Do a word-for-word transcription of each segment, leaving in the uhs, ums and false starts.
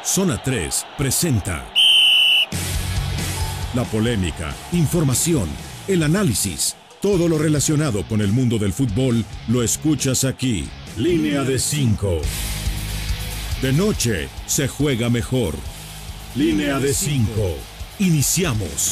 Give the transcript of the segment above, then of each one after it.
Zona tres presenta la polémica, información, el análisis, todo lo relacionado con el mundo del fútbol lo escuchas aquí. Línea de cinco. De noche se juega mejor. Línea de cinco. Iniciamos.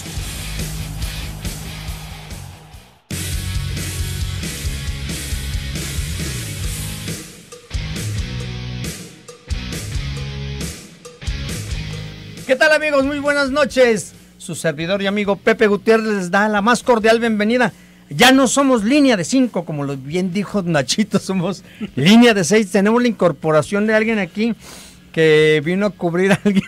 ¿Qué tal, amigos? Muy buenas noches. Su servidor y amigo Pepe Gutiérrez les da la más cordial bienvenida. Ya no somos línea de cinco, como lo bien dijo Nachito, somos línea de seis. Tenemos la incorporación de alguien aquí que vino a cubrir a alguien.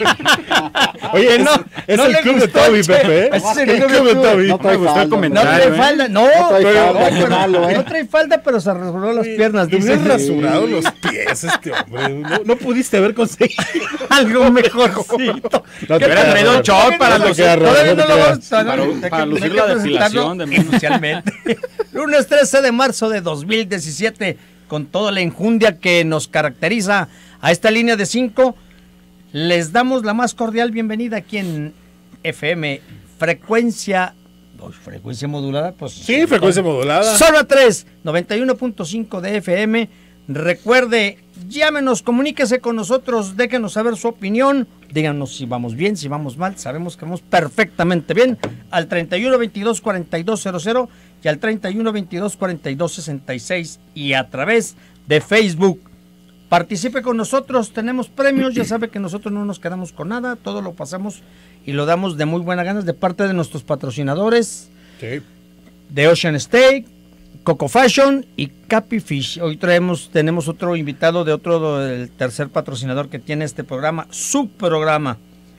Oye, no, es, no es el club de Toby, Pepe, ¿eh? Es el el club de Toby. No trae falda, No trae falda, no, no trae pero, falda, pero- malo, ¿eh? no trae falda, pero se rasuró las piernas. Y Dice, se rasurado los pies este hombre. No, no pudiste haber conseguido algo mejorcito. No te ¿Qué queda tal? raro. Un short para No te los queda raro, todavía no no te lo queda. vamos a Para, hay que- para lucir hay que la presentarlo depilación de menos. inicialmente. Lunes trece de marzo de dos mil diecisiete, con toda la enjundia que nos caracteriza a esta línea de cinco, les damos la más cordial bienvenida aquí en F M, frecuencia, oh, frecuencia modulada, pues Sí, frecuencia modulada. Zona tres, noventa y uno punto cinco de F M. Recuerde, llámenos, comuníquese con nosotros, déjenos saber su opinión, díganos si vamos bien, si vamos mal, sabemos que vamos perfectamente bien, al treinta y uno veintidós cuarenta y dos cero cero y al treinta y uno veintidós cuarenta y dos sesenta y seis y a través de Facebook. Participe con nosotros, tenemos premios, ya sabe que nosotros no nos quedamos con nada, todo lo pasamos y lo damos de muy buena gana de parte de nuestros patrocinadores, Sí. de Ocean Steak, Coco Fashion y Cappy Fish. Hoy traemos, tenemos otro invitado de otro, del tercer patrocinador que tiene este programa, su programa.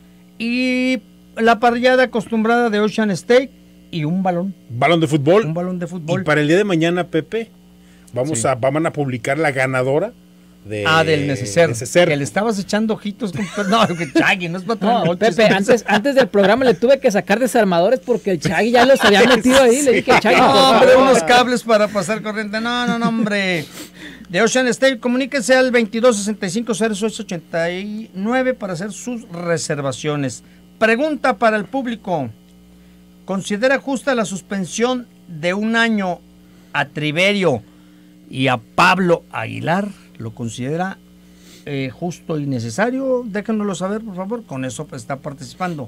Y la parrillada acostumbrada de Ocean Steak y un balón, Balón de fútbol. un balón de fútbol. Y para el día de mañana, Pepe, vamos Sí. a, van a publicar la ganadora de Ah, del neceser, neceser. que le estabas echando ojitos con... No, que Chagui, no es para No, traer Pepe, noches. antes, antes del programa le tuve que sacar desarmadores porque el Chagui ya los había metido ahí. Le dije, Chagui, No, por hombre, favor. unos cables para pasar corriente. No, no, no, hombre. De Ocean State, comuníquense al veintidós sesenta y cinco cero ocho ochenta y nueve para hacer sus reservaciones. Pregunta para el público. ¿Considera justa la suspensión de un año a Triverio y a Pablo Aguilar? ¿Lo considera eh, justo y necesario? Déjenoslo saber, por favor. Con eso pues, está participando.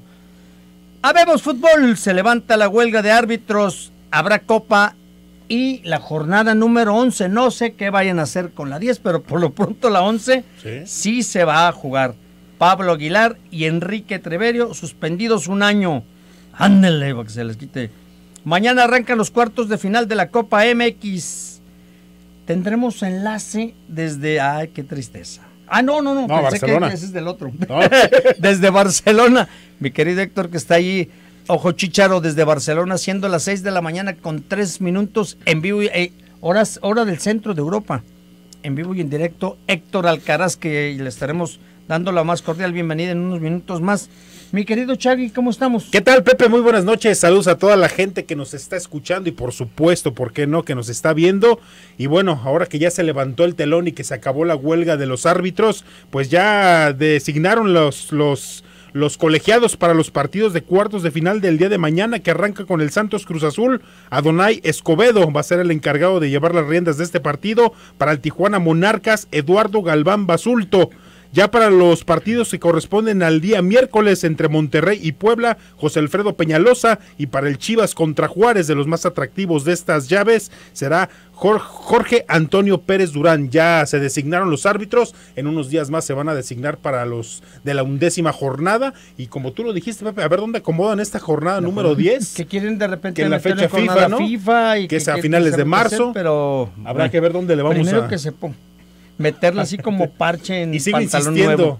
Habemos fútbol, se levanta la huelga de árbitros, habrá copa y la jornada número once, no sé qué vayan a hacer con la diez, pero por lo pronto la once Sí. sí se va a jugar. Pablo Aguilar y Enrique Treverio suspendidos un año. Ándale, para que se les quite. Mañana arrancan los cuartos de final de la Copa M X. Tendremos enlace desde... Ay, qué tristeza. Ah, no, no, no, No, pensé Barcelona. que ese es del otro. No. Desde Barcelona, mi querido Héctor que está ahí, ojo chícharo desde Barcelona, siendo las seis de la mañana con tres minutos en vivo, y, eh, horas, hora del centro de Europa, en vivo y en directo, Héctor Alcaraz, que le estaremos dando la más cordial bienvenida en unos minutos más. Mi querido Chagui, ¿cómo estamos? ¿Qué tal, Pepe? Muy buenas noches. Saludos a toda la gente que nos está escuchando y por supuesto, ¿por qué no?, que nos está viendo. Y bueno, ahora que ya se levantó el telón y que se acabó la huelga de los árbitros, pues ya designaron los, los, los colegiados para los partidos de cuartos de final del día de mañana, que arranca con el Santos Cruz Azul. Adonai Escobedo va a ser el encargado de llevar las riendas de este partido. Para el Tijuana Monarcas, Eduardo Galván Basulto. Ya para los partidos que corresponden al día miércoles entre Monterrey y Puebla, José Alfredo Peñalosa, y para el Chivas contra Juárez, de los más atractivos de estas llaves, será Jorge Antonio Pérez Durán. Ya se designaron los árbitros, en unos días más se van a designar para los de la undécima jornada, y como tú lo dijiste, Pepe, a ver dónde acomodan esta jornada La número jornada- diez. Que quieren de repente que en la meterle fecha FIFA, jornada ¿no? FIFA y Que es a quieren finales de hacer, marzo. pero Habrá bueno, que ver dónde le vamos primero a... que se ponga. Meterla así como parche en Y sigo pantalón insistiendo. nuevo.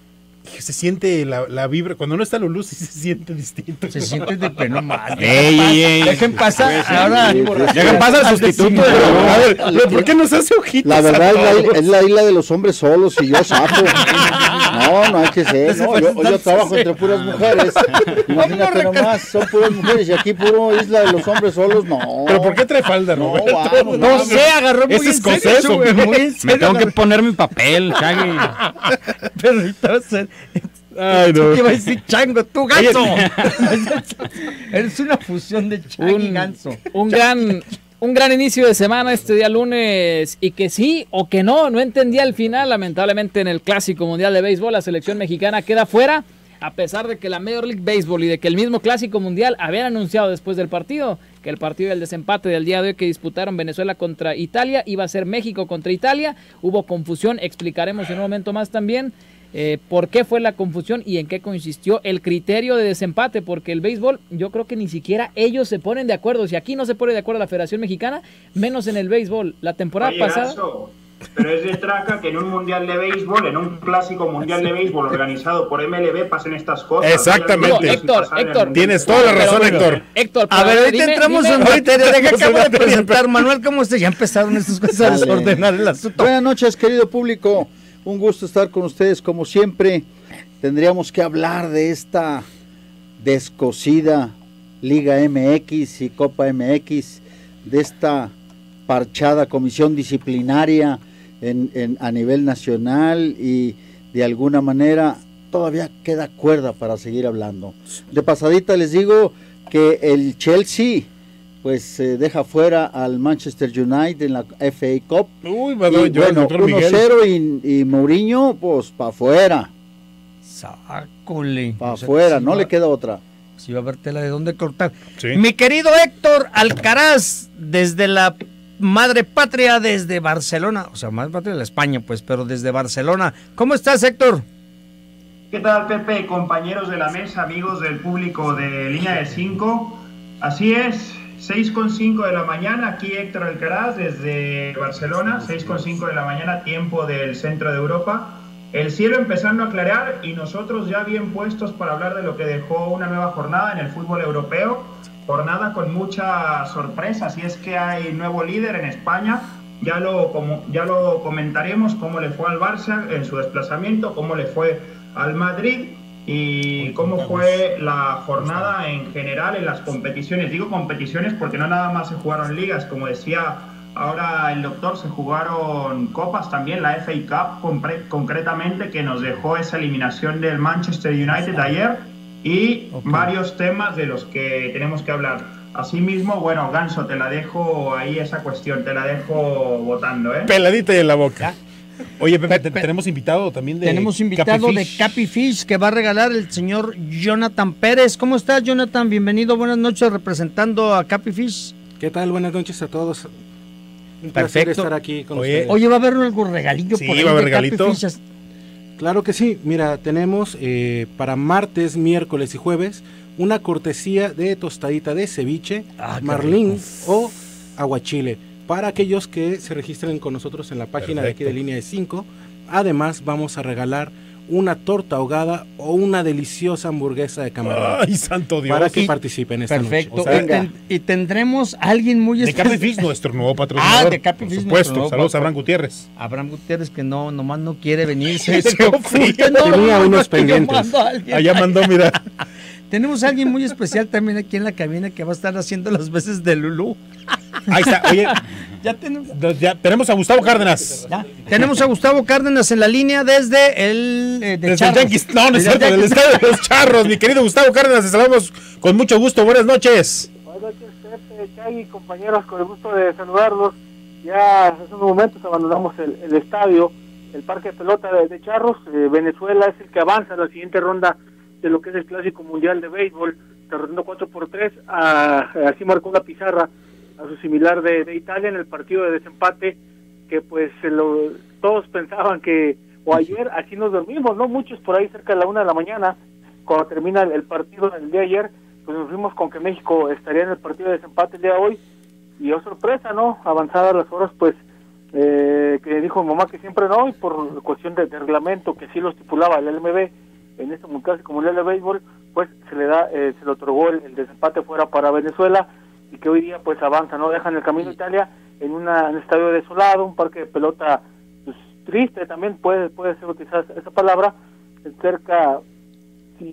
Se siente la, la vibra, cuando no está Lulú sí se siente distinto. Se siente de pleno mal. Ey, ey, ey. Dejen pasar ahora. Dejen pasar al sustituto. A ver, pero ¿por qué nos hace ojitos? La verdad a es la, todos? es la isla de los hombres solos y yo sapo. No, No, no hay que ser, no, yo, yo trabajo entre puras mujeres, imagínate nomás, son puras mujeres y aquí puro Isla de los Hombres Solos, no. ¿Pero por qué trae falda, No, Roberto? vamos, No vamos. sé, agarró muy Es en escocés, serio, güey, hombre. muy en Me serio, tengo que agarró. poner mi papel, Shaggy. Pero ahorita va a ser... Ay, no. ¿Qué iba a decir chango? ¡Tú, ganso! Eres una fusión de chango y Un, ganso. un gran un gran inicio de semana este día lunes y que sí o que no, no entendía el final. Lamentablemente en el Clásico Mundial de Béisbol la selección mexicana queda fuera, a pesar de que la Major League Baseball y de que el mismo Clásico Mundial habían anunciado después del partido que el partido del desempate del día de hoy que disputaron Venezuela contra Italia iba a ser México contra Italia. Hubo confusión, explicaremos en un momento más también Eh, por qué fue la confusión y en qué consistió el criterio de desempate, porque el béisbol yo creo que ni siquiera ellos se ponen de acuerdo. Si aquí no se pone de acuerdo la Federación Mexicana, menos en el béisbol. La temporada Oye, pasada... Ganso, pero es de traca que en un mundial de béisbol, en un clásico mundial de béisbol organizado por M L B pasen estas cosas. Exactamente. Digo, Héctor, pasar en el Héctor, mundial. Tienes toda la razón, Pero, Héctor. Héctor, A pero ver, ahorita dime- entramos dime- en materia. Deja que entramos en acabo de materia. presentar. Manuel, ¿cómo estás? Ya empezaron estas cosas a Dale. desordenar el asunto. Buenas noches, querido público. Un gusto estar con ustedes como siempre. Tendríamos que hablar de esta descosida Liga M X y Copa M X, de esta parchada comisión disciplinaria en, en, a nivel nacional y de alguna manera todavía queda cuerda para seguir hablando. De pasadita les digo que el Chelsea pues eh, deja fuera al Manchester United en la F A Cup. Uy, Y, bueno, yo, el bueno, doctor uno Miguel. cero y, y Mourinho pues para afuera, Sácole. para O sea, afuera, sí no va- le queda otra. Sí va a haber tela de dónde cortar. Sí. Mi querido Héctor Alcaraz, desde la madre patria, desde Barcelona. O sea, madre patria de la España, pues, pero desde Barcelona. ¿Cómo estás, Héctor? ¿Qué tal, Pepe? Compañeros de la mesa, amigos del público de Línea de cinco. Así es, seis con cinco de la mañana, aquí Héctor Alcaraz desde Barcelona, seis con cinco de la mañana, tiempo del centro de Europa. El cielo empezando a clarear y nosotros ya bien puestos para hablar de lo que dejó una nueva jornada en el fútbol europeo. Jornada con muchas sorpresas, y es que hay nuevo líder en España. Ya lo, como, ya lo comentaremos cómo le fue al Barça en su desplazamiento, cómo le fue al Madrid y cómo fue la jornada en general en las competiciones. Digo competiciones porque no nada más se jugaron ligas, como decía ahora el doctor, se jugaron copas también, la F A Cup concretamente, que nos dejó esa eliminación del Manchester United ayer, y okay, varios temas de los que tenemos que hablar. Asimismo, bueno, Ganso, te la dejo ahí esa cuestión, te la dejo votando, ¿eh? Peladita y en la boca. Oye, Pepe, te- tenemos invitado también de Tenemos invitado de Capifish. Capi Fish que va a regalar el señor Jonathan Pérez. ¿Cómo estás, Jonathan? Bienvenido, buenas noches, representando a Capi Fish. ¿Qué tal? Buenas noches a todos. Un placer Perfecto. estar aquí con Oye, ustedes. Oye, ¿va a haber algún regalillo Sí, por ahí va a haber de Capi regalito. Fish? Claro que sí. Mira, tenemos eh, para martes, miércoles y jueves una cortesía de tostadita de ceviche, Ah, qué marlín rico. o aguachile para aquellos que se registren con nosotros en la página de aquí de Perfecto. Línea de cinco. Además, vamos a regalar una torta ahogada o una deliciosa hamburguesa de camarón Ay, santo Dios. para que Y- participen esta Perfecto. noche. O sea, y, ten- y tendremos a alguien muy De especial. Capifish, nuestro nuevo patrocinador. Ah, de Capi por Fish, supuesto. nuestro nuevo Saludos a patro- Abraham Gutiérrez. Abraham Gutiérrez, que no, nomás no quiere venir. Se, Se se quedó oculta, frío. no, Tenía no, unos no, estoy pendientes. llamando a alguien. Allá mandó, mira. Tenemos a alguien muy especial también aquí en la cabina que va a estar haciendo las veces de Lulú. Ahí está. Oye, Ya tenemos. ya tenemos a Gustavo Cárdenas. Ya. Tenemos a Gustavo Cárdenas en la línea desde el eh, de Desde el Charros. Yankees. No, no es Desde el cierto, del Yankees. estadio de los Charros. Mi querido Gustavo Cárdenas, te saludamos con mucho gusto. Buenas noches. Buenas noches, Pepe, Chagui, compañeros, con el gusto de saludarlos. Ya hace unos momentos abandonamos el, el estadio, el parque de pelota de, de Charros. Eh, Venezuela es el que avanza a la siguiente ronda de lo que es el Clásico Mundial de Béisbol, derrotando cuatro por tres, a, así marcó la pizarra a su similar de, de Italia en el partido de desempate, que pues se lo, todos pensaban que, o ayer, aquí nos dormimos, ¿no? Muchos por ahí cerca de la una de la mañana, cuando termina el, el partido del día de ayer, pues nos fuimos con que México estaría en el partido de desempate el día de hoy, y oh sorpresa, ¿no? Avanzadas las horas, pues, eh, que dijo mi mamá que siempre no, y por cuestión de, de reglamento, que sí lo estipulaba el L M B, en este Clásico Mundial de Béisbol, pues se le da, eh, se le otorgó el, el desempate fuera para Venezuela, y que hoy día pues avanza, ¿no? Dejan el camino a Italia en una, en un estadio desolado, un parque de pelota pues, triste también, puede, puede ser utilizada esa palabra, cerca, si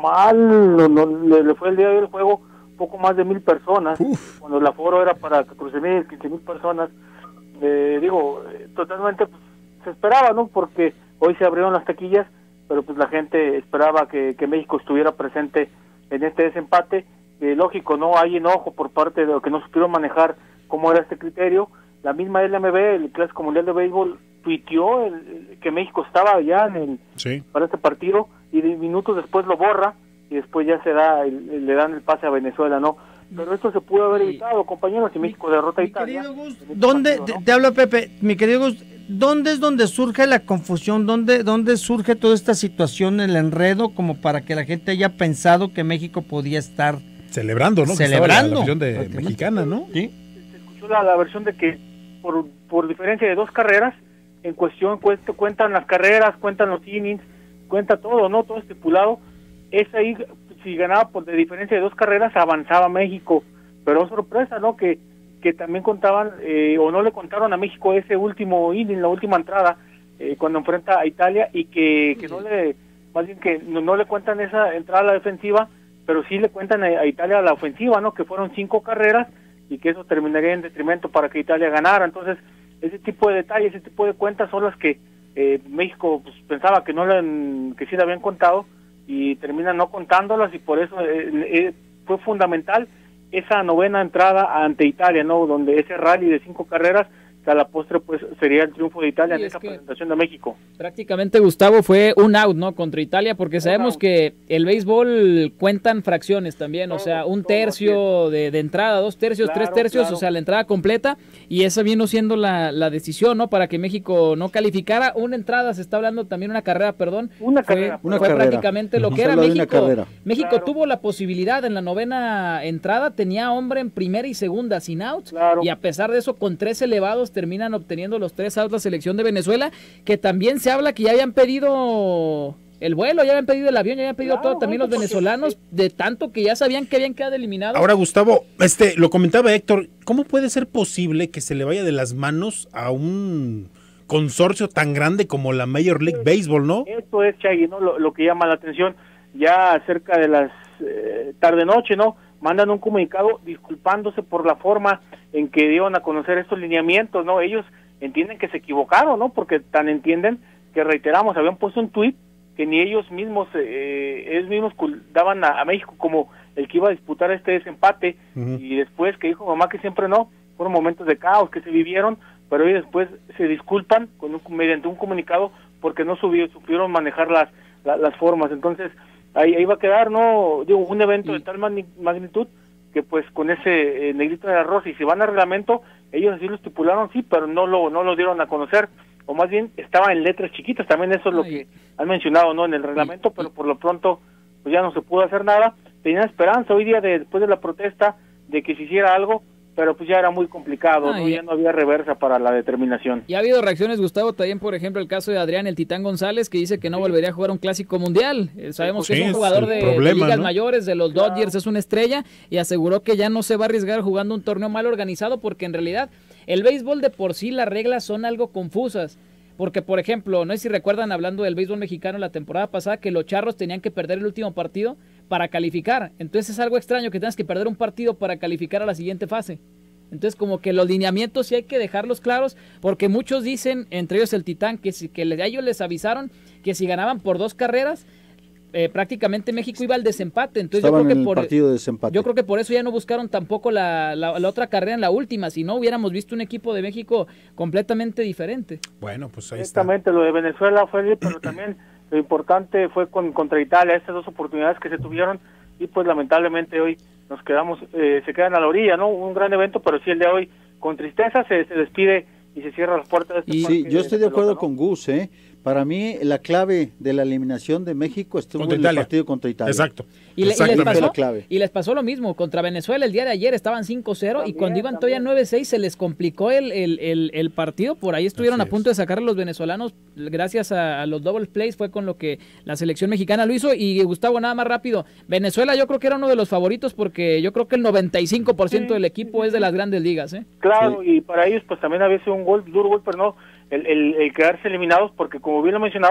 mal no, no, le, le fue el día del juego, poco más de mil personas, Uf. cuando el aforo era para catorce mil, quince mil personas. Eh, digo, eh, totalmente pues, se esperaba, ¿no? Porque hoy se abrieron las taquillas, pero pues la gente esperaba que, que México estuviera presente en este desempate. Eh, lógico, no hay enojo por parte de los que no supieron manejar cómo era este criterio. La misma L M B, el Clásico Mundial de Béisbol, tuiteó el, el, que México estaba ya en el, sí. para este partido, y de minutos después lo borra, y después ya se da el, el, le dan el pase a Venezuela, ¿no? Pero esto se pudo haber evitado, compañeros, y México derrota a Italia. Gus, ¿dónde, partido, ¿no? te, te hablo, Pepe, mi querido Gus, ¿dónde es donde surge la confusión? ¿Dónde, ¿Dónde surge toda esta situación, el enredo, como para que la gente haya pensado que México podía estar celebrando, ¿no? Celebrando. La, la versión de mexicana, ¿no? Sí. Se escuchó la, la versión de que por, por diferencia de dos carreras, en cuestión cuento, cuentan las carreras, cuentan los innings, cuenta todo, ¿no? Todo estipulado. Es ahí, si ganaba por de diferencia de dos carreras, avanzaba México. Pero sorpresa, ¿no? Que, que también contaban, eh, o no le contaron a México ese último inning, la última entrada, eh, cuando enfrenta a Italia, y que, que no le, más bien que no, no le cuentan esa entrada a la defensiva, pero sí le cuentan a, a Italia a la ofensiva, ¿no? Que fueron cinco carreras, y que eso terminaría en detrimento para que Italia ganara. Entonces, ese tipo de detalles, ese tipo de cuentas son las que eh, México pues, pensaba que no le, que sí le habían contado, y terminan no contándolas, y por eso eh, eh, fue fundamental esa novena entrada ante Italia, ¿no? Donde ese rally de cinco carreras, que a la postre pues sería el triunfo de Italia sí, en esa presentación de México. Prácticamente, Gustavo, fue un out, ¿no? Contra Italia, porque sabemos que el béisbol cuentan fracciones también, todo, o sea, un tercio de, de entrada, dos tercios, claro, tres tercios, claro. O sea, la entrada completa, y esa vino siendo la, la decisión, ¿no? Para que México no calificara. Una entrada, se está hablando también, una carrera, perdón. Una fue, carrera. Fue una prácticamente carrera. lo que era México. México claro. tuvo la posibilidad en la novena entrada, tenía hombre en primera y segunda sin outs, claro. Y a pesar de eso, con tres elevados, terminan obteniendo los tres outs la selección de Venezuela, que también se habla que ya habían pedido el vuelo, ya habían pedido el avión, ya habían pedido claro, todo, también los venezolanos, de tanto que ya sabían que habían quedado eliminados. Ahora, Gustavo, este, lo comentaba Héctor, ¿cómo puede ser posible que se le vaya de las manos a un consorcio tan grande como la Major League Baseball, no? Esto es, Chagui, ¿no? Lo, lo que llama la atención, ya cerca de las eh, tarde-noche, ¿no? Mandan un comunicado disculpándose por la forma en que dieron a conocer estos lineamientos, ¿no? Ellos entienden que se equivocaron, ¿no? Porque tan entienden que, reiteramos, habían puesto un tuit que ni ellos mismos, eh, ellos mismos daban a, a México como el que iba a disputar este desempate, uh-huh. Y después que dijo mamá que siempre no, fueron momentos de caos que se vivieron, pero ellos después se disculpan con un, mediante un comunicado porque no subieron, supieron manejar las, la, las formas. Entonces, ahí, ahí va a quedar, ¿no? Digo, un evento de tal magnitud que pues con ese eh, negrito de arroz, y si van a reglamento, ellos así lo estipularon, sí, pero no lo no lo dieron a conocer, o más bien estaba en letras chiquitas, también eso es lo que han mencionado, ¿no? En el reglamento, pero por lo pronto pues ya no se pudo hacer nada. Tenían esperanza hoy día, de, después de la protesta, de que se hiciera algo, pero pues ya era muy complicado, ¿no? Ya no había reversa para la determinación. Y ha habido reacciones, Gustavo, también, por ejemplo, el caso de Adrián el Titán González, que dice que no sí. volvería a jugar un clásico mundial. Eh, sabemos sí, que es un jugador de, problema, de ligas ¿no? mayores, de los claro. Dodgers, es una estrella, y aseguró que ya no se va a arriesgar jugando un torneo mal organizado, porque en realidad el béisbol de por sí, las reglas son algo confusas. Porque, por ejemplo, no sé si recuerdan, hablando del béisbol mexicano la temporada pasada, que los Charros tenían que perder el último partido para calificar. Entonces es algo extraño que tengas que perder un partido para calificar a la siguiente fase. Entonces, como que los lineamientos sí hay que dejarlos claros, porque muchos dicen, entre ellos el Titán, que, si, que a ellos les avisaron que si ganaban por dos carreras, eh, prácticamente México iba al desempate. Entonces Estaban yo creo que en por el partido de desempate. Yo creo que por eso ya no buscaron tampoco la, la, la otra carrera en la última, si no hubiéramos visto un equipo de México completamente diferente. Bueno, pues ahí está. Exactamente, lo de Venezuela fue, pero también lo importante fue con, contra Italia, estas dos oportunidades que se tuvieron, y pues lamentablemente hoy nos quedamos, eh, se quedan a la orilla, ¿no? Un gran evento, pero sí el de hoy con tristeza se, se despide y se cierra las puertas de este y sí, yo estoy de acuerdo pelota, ¿no? con Gus, ¿eh? Para mí la clave de la eliminación de México estuvo en el partido contra Italia. Exacto. Y, le, y, les pasó, y les pasó lo mismo contra Venezuela el día de ayer, estaban cinco cero, y cuando iban todavía nueve seis se les complicó el, el, el, el partido, por ahí estuvieron Así a punto es. de sacar a los venezolanos, gracias a, a los double plays fue con lo que la selección mexicana lo hizo. Y Gustavo, nada más rápido, Venezuela yo creo que era uno de los favoritos, porque yo creo que el noventa y cinco por ciento sí, del equipo sí, es de las grandes ligas, ¿eh? Claro, sí. Y para ellos pues también había sido un gol, duro gol, pero no, el, el, el quedarse eliminados, porque como bien lo mencionabas,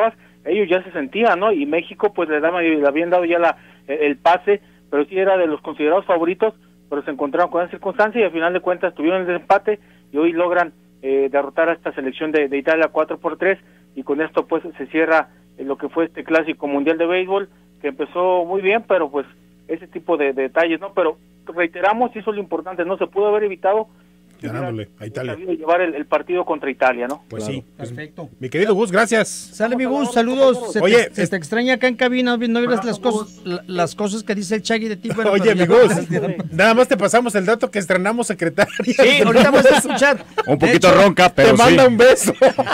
ellos ya se sentían, ¿no? Y México pues le, daba, le habían dado ya la, el pase, pero sí era de los considerados favoritos, pero se encontraron con esa circunstancia y al final de cuentas tuvieron el empate y hoy logran eh, derrotar a esta selección de, de Italia cuatro por tres y con esto pues se cierra eh, lo que fue este clásico mundial de béisbol que empezó muy bien, pero pues ese tipo de, de detalles, ¿no? Pero reiteramos, y eso es lo importante, no se pudo haber evitado ganándole a Italia. Llevar el, el partido contra Italia, ¿no? Pues claro, sí. Pues, perfecto. Mi querido Gus, gracias. Sale mi Gus, saludos. Se Oye, te, se te extraña acá en cabina, no vieras las cosas, la, las cosas que dice el Chagui de ti. Bueno, oye, mi Gus, nada más te pasamos el dato que estrenamos secretaria. Sí, ahorita vas a escuchar. Un poquito hecho, ronca, pero te sí. manda un beso.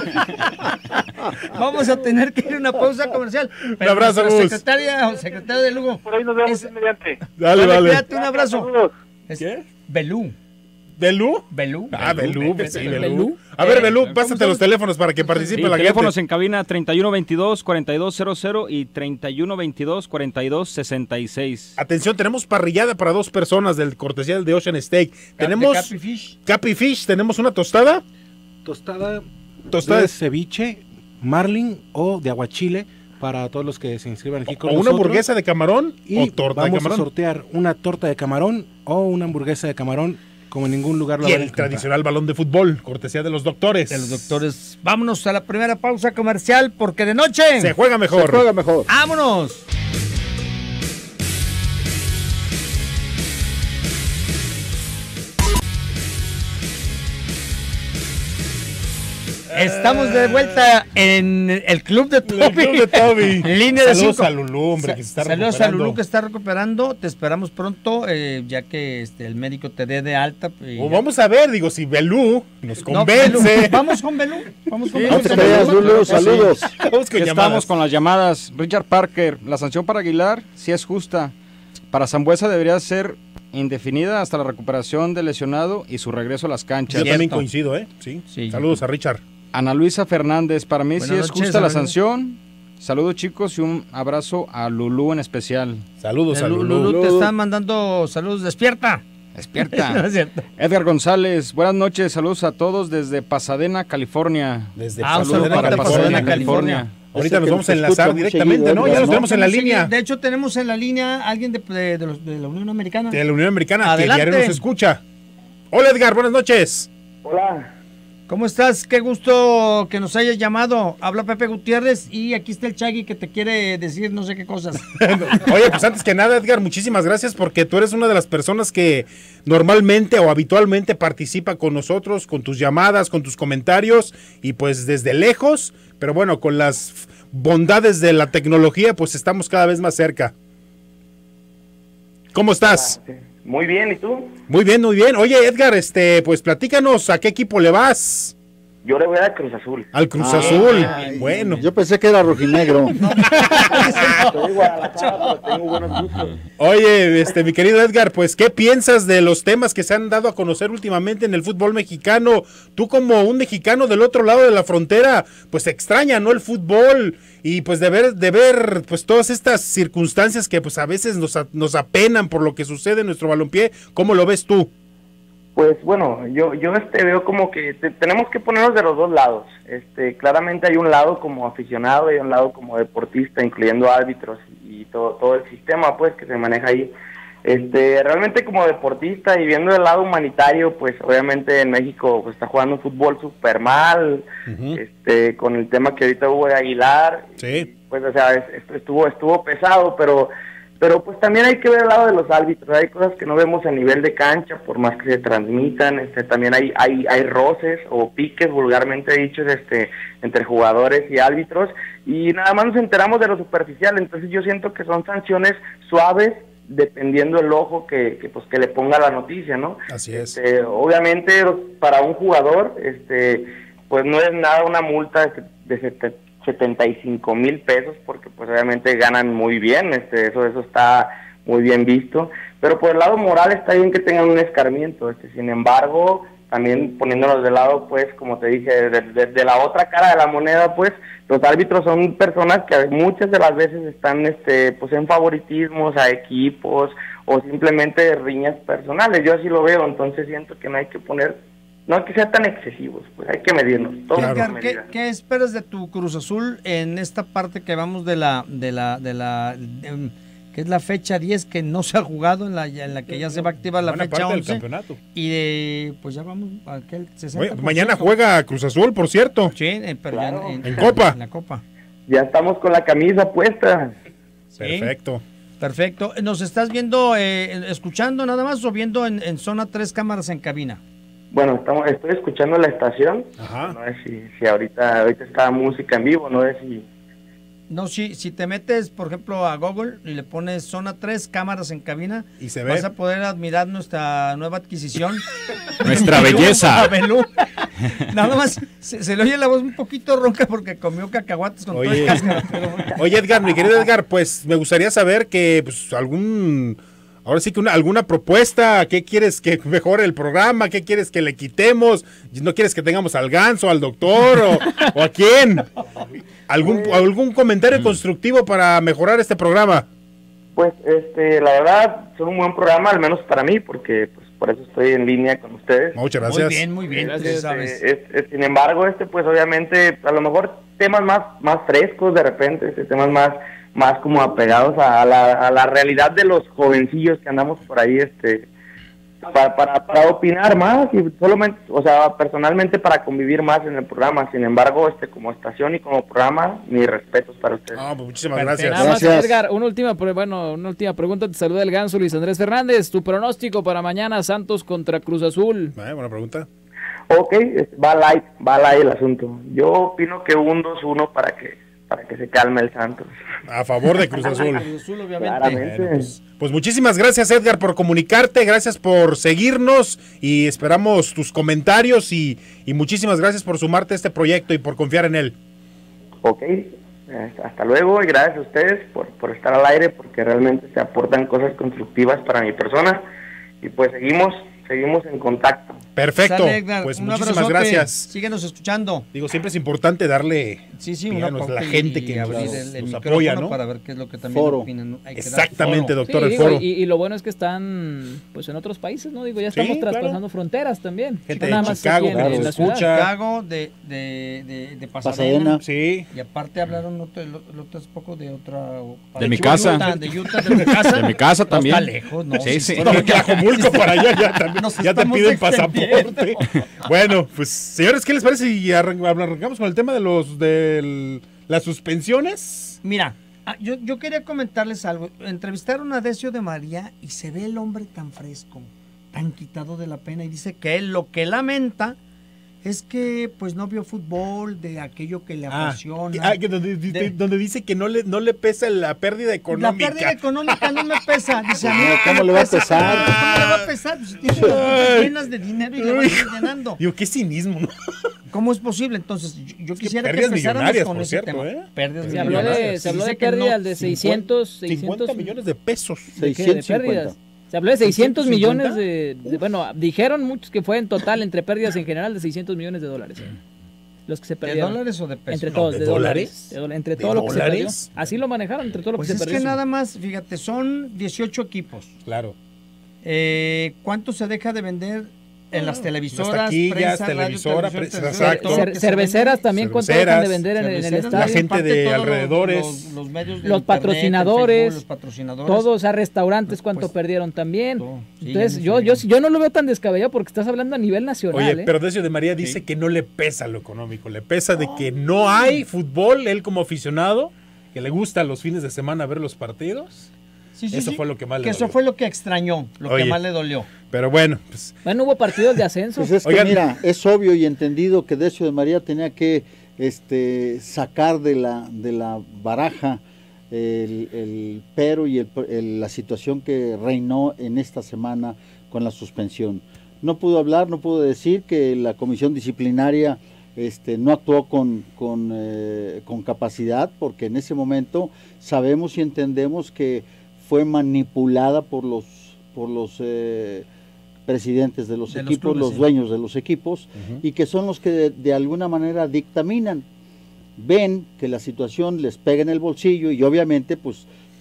Vamos a tener que ir a una pausa comercial. Un abrazo, Gus. Secretaria o secretario de Lugo. Por ahí nos vemos es, mediante. Dale, dale. Cuídate, un abrazo. ¿Qué? Belú. ¿Belú? Belú. Ah, Belú, Belú. Sí, Belú. Belú. A ver, Belú, pásate los teléfonos para que participe sí, la teléfonos gente. en cabina treinta y uno veintidós, cuarenta y dos cero cero y treinta y uno veintidós, cuarenta y dos sesenta y seis. Atención, tenemos parrillada para dos personas del cortesía del de Ocean Steak. Tenemos Capi Fish. Capi Fish, tenemos una tostada. Tostada, Tostada de ceviche, marlin o de aguachile para todos los que se inscriban aquí con o nosotros. una hamburguesa de camarón y o torta de vamos camarón. a sortear una torta de camarón o una hamburguesa de camarón, como en ningún lugar lo Y van a el encontrar. tradicional balón de fútbol, cortesía de los doctores. De los doctores. Vámonos a la primera pausa comercial porque de noche se juega mejor. Se juega mejor. ¡Vámonos! Estamos de vuelta en el club de Toby. El club de Toby. Línea de Saludos cinco. a Lulú, hombre, que se está Saludos a recuperando. Lulú que está recuperando. Te esperamos pronto, eh, ya que este, el médico te dé de alta. Y O vamos a ver, digo, si Belú nos No, convence. Belú. Vamos con Belú. Vamos con No Belú. te creas, Lulú, saludos. Vamos con Ya llamadas. estamos con las llamadas. Richard Parker, la sanción para Aguilar sí es justa. Para Sambuesa debería ser indefinida hasta la recuperación del lesionado y su regreso a las canchas. Yo también Cierto. coincido, ¿eh? Sí. Sí. Saludos a Richard. Ana Luisa Fernández, para mí sí Buenas es noches, justa la Ana Luisa. sanción. Saludos chicos y un abrazo a Lulú en especial. Saludos a Lulú, Lulú. Lulú te está mandando saludos. Despierta. No Despierta. es cierto. Edgar González, buenas noches, saludos a todos desde Pasadena, California. Desde Ah, un Pasadena, saludo para California. Pasadena, California. Ahorita Ese nos que vamos a nos enlazar escucha muy directamente, seguido, ¿no? Ya Edgar, los ¿no? tenemos en la Sí, línea de hecho, tenemos en la línea a alguien de, de, de, los, de la Unión Americana. de la Unión Americana Adelante. que diario nos escucha. Hola Edgar, buenas noches. Hola. ¿Cómo estás? Qué gusto que nos hayas llamado. Habla Pepe Gutiérrez y aquí está el Chagui que te quiere decir no sé qué cosas. Oye, pues antes que nada, Edgar, muchísimas gracias porque tú eres una de las personas que normalmente o habitualmente participa con nosotros, con tus llamadas, con tus comentarios y pues desde lejos, pero bueno, con las bondades de la tecnología, pues estamos cada vez más cerca. ¿Cómo estás? Muy bien, ¿y tú? Muy bien, muy bien. Oye, Edgar, este, pues platícanos, ¿a qué equipo le vas? Yo le voy a Cruz Azul. Al Cruz Ah, Azul. ay, Bueno. Yo pensé que era rojinegro. Soy Guadalajara, pero tengo buenos gustos. Oye, este, mi querido Edgar, pues, ¿qué piensas de los temas que se han dado a conocer últimamente en el fútbol mexicano? Tú como un mexicano del otro lado de la frontera, pues extraña, ¿no? El fútbol y pues de ver, de ver, pues todas estas circunstancias que pues a veces nos, a- nos apenan por lo que sucede en nuestro balompié. ¿Cómo lo ves tú? Pues bueno, yo yo este veo como que te- tenemos que ponernos de los dos lados. Este, claramente hay un lado como aficionado y un lado como deportista, incluyendo árbitros y, y todo todo el sistema pues que se maneja ahí. Este, realmente como deportista y viendo el lado humanitario, pues obviamente en México pues, está jugando un fútbol súper mal, Ujú. este, con el tema que ahorita hubo de Aguilar, Sí. pues o sea, es- es- estuvo estuvo pesado, pero pero pues también hay que ver el lado de los árbitros. Hay cosas que no vemos a nivel de cancha, por más que se transmitan. Este, también hay hay hay roces o piques, vulgarmente dichos, este, entre jugadores y árbitros, y nada más nos enteramos de lo superficial. Entonces yo siento que son sanciones suaves dependiendo el ojo que, que pues que le ponga la noticia, ¿no? Así es. Este, obviamente para un jugador, este, pues no es nada una multa de, de sete- setenta y cinco mil pesos, porque pues obviamente ganan muy bien, este, eso eso está muy bien visto, pero por el lado moral está bien que tengan un escarmiento, este, sin embargo, también poniéndonos de lado, pues, como te dije, de, de- de la otra cara de la moneda, pues, los árbitros son personas que muchas de las veces están, este, pues, en favoritismos a equipos o simplemente riñas personales. Yo así lo veo, entonces siento que no hay que poner no hay que ser tan excesivos, pues hay que medirnos. Todo Edgar, con ¿qué, medida. ¿qué esperas de tu Cruz Azul en esta parte que vamos de la, de la, de la, de, que es la fecha diez que no se ha jugado, en la, en la que ya se va a activar la Buena fecha parte del once? campeonato. Y de, pues ya vamos a aquel sesenta por ciento. Oye, mañana juega Cruz Azul, por cierto. Sí, eh, pero Claro. ya en, En Copa. En la Copa. Ya estamos con la camisa puesta. Sí. Perfecto. Perfecto. ¿Nos estás viendo, eh, escuchando nada más o viendo en, en zona tres cámaras en cabina? Bueno, estamos, estoy escuchando la estación. Ajá. No sé si, si ahorita, ahorita está música en vivo, no sé si... No, si, si te metes, por ejemplo, a Google y le pones zona tres cámaras en cabina, Y se ve. vas a poder admirar nuestra nueva adquisición. Nuestra Belú, belleza. a Belú. Nada más, se, se le oye la voz un poquito ronca porque comió cacahuates con todo Oye. el cáscara, pero- Oye, Edgar, mi querido Edgar, pues me gustaría saber que pues, algún, ahora sí que una, alguna propuesta, ¿qué quieres que mejore el programa? ¿Qué quieres que le quitemos? ¿No quieres que tengamos al Ganso, al doctor o, o a quién? ¿Algún, algún comentario constructivo para mejorar este programa? Pues, este, la verdad, son un buen programa, al menos para mí, porque pues por eso estoy en línea con ustedes. Muchas gracias. Muy bien, muy bien, tú Este, sabes. es- es- sin embargo, este, pues obviamente, a lo mejor temas más, más frescos de repente, este, temas más, más como apegados a, a la, a la realidad de los jovencillos que andamos por ahí, este, para, para, para opinar más y solamente, o sea, personalmente para convivir más en el programa. Sin embargo, este, como estación y como programa, mis respetos para ustedes. Ah, pues muchísimas Perfecto. gracias. Nada más, Gracias. Edgar, una última, pre- bueno, una última pregunta. Te saluda el Ganso Luis Andrés Fernández. Tu pronóstico para mañana, Santos contra Cruz Azul. Eh, buena pregunta. Ok, es- va light, va light el asunto. Yo opino que un dos uno para que, para que se calme el Santos. A favor de Cruz Azul. Cruz Azul, obviamente. Claramente. Bueno, pues, pues muchísimas gracias, Edgar, por comunicarte, gracias por seguirnos y esperamos tus comentarios y, y muchísimas gracias por sumarte a este proyecto y por confiar en él. Ok, hasta luego y gracias a ustedes por, por estar al aire, porque realmente se aportan cosas constructivas para mi persona y pues seguimos, seguimos en contacto. Perfecto, Sale, Edgar, pues un muchísimas abrazote. gracias. Síguenos escuchando. Digo, siempre es importante darle Sí, sí, digamos, una la pauta gente y que nos, abrir el- el nos micrófono apoya, ¿no? para ver qué es lo que también Foro. opinan, ¿no? Hay que dar Exactamente, foro. doctor, Sí, el digo, foro. y, y lo bueno es que están pues en otros países, ¿no? Digo, ya Sí, estamos claro. traspasando fronteras también. Gente No nada de más Chicago aquí en- que en nos la ciudad. escucha. Chicago, de, de, de, de Pasadena. Pasadena. Sí, Y aparte hablaron otro, el otro es poco de otra... De mi casa. Utah, de Utah, de mi casa. De mi casa No también. está lejos, ¿no? Sí, sí. no, de Tlajomulco para allá ya, también- Nos ya te estamos piden extendiendo. pasaporte. Bueno, pues señores, ¿qué les parece si arran- arrancamos con el tema de los de las suspensiones? Mira, ah, yo, yo quería comentarles algo. Entrevistaron a Decio de María y se ve el hombre tan fresco, tan quitado de la pena y dice que él lo que lamenta es que pues no vio fútbol, de aquello que le Ah, apasiona. ah, que donde, De- donde dice que no le, no le pesa la pérdida La económica. pérdida económica no me pesa. Dice, a mí No, lo que ¿cómo me le va a pesa- pesar? ¿Cómo le va a pesar? Pues si tiene las bolsas llenas de dinero y le va a ir llenando. Digo, qué cinismo, ¿no? ¿Cómo es posible? Entonces, yo, yo que quisiera que, pérdidas empezáramos millonarias, con por ese cierto, tema. ¿eh? Pérdidas Se habló de, millonarias. se habló Dice de que no, pérdidas de seiscientos, cincuenta seiscientos millones de pesos. ¿de qué? De pérdidas. Se habló de seiscientos millones de, de- bueno, dijeron muchos que fue en total entre pérdidas en general de seiscientos millones de dólares. Los que se ¿De perdieron. dólares o de pesos? Entre No, todos, ¿de de, dólares? dólares. de dólares, Entre ¿De todo lo que se perdió. dólares? Así lo manejaron, entre todo lo Pues que es se perdió. que nada más, fíjate, son dieciocho equipos. Claro. Eh, ¿Cuánto se deja de vender en las televisoras? Las taquillas, prensa, radio, televisora, televisión, prensa, televisión, exacto. todo lo Cer- que se cerveceras vende? también, ¿cuánto Cerveceras, dejan de vender en, en el Cerveceras, estadio? La gente aparte de todos alrededores. Los, los medios de Los internet, patrocinadores, el Facebook, los patrocinadores. Todos, o sea, restaurantes, ¿cuánto Pues, perdieron también? todo. Sí, Entonces, ya no yo, sé. yo, yo no lo veo tan descabellado porque estás hablando a nivel nacional. Oye, ¿eh? pero Decio de María dice que no le pesa lo económico, le pesa de que no hay fútbol, él como aficionado, que le gusta los fines de semana ver los partidos. Sí, sí, Eso sí, fue lo que más le Que eso dolió. fue lo que extrañó, lo Oye. que más le dolió. Pero bueno, pues Bueno, hubo partidos de ascenso. Pues es que Oigan. mira, es obvio y entendido que Decio de María tenía que este, sacar de la, de la baraja el, el pero y el- el- la situación que reinó en esta semana con la suspensión. No pudo hablar, no pudo decir que la comisión disciplinaria este, no actuó con, con, eh, con capacidad, porque en ese momento sabemos y entendemos que fue manipulada por los, por los eh, presidentes de los De los equipos, clubes, los sí. dueños de los equipos, y que son los que de, de alguna manera dictaminan, ven que la situación les pega en el bolsillo y obviamente pues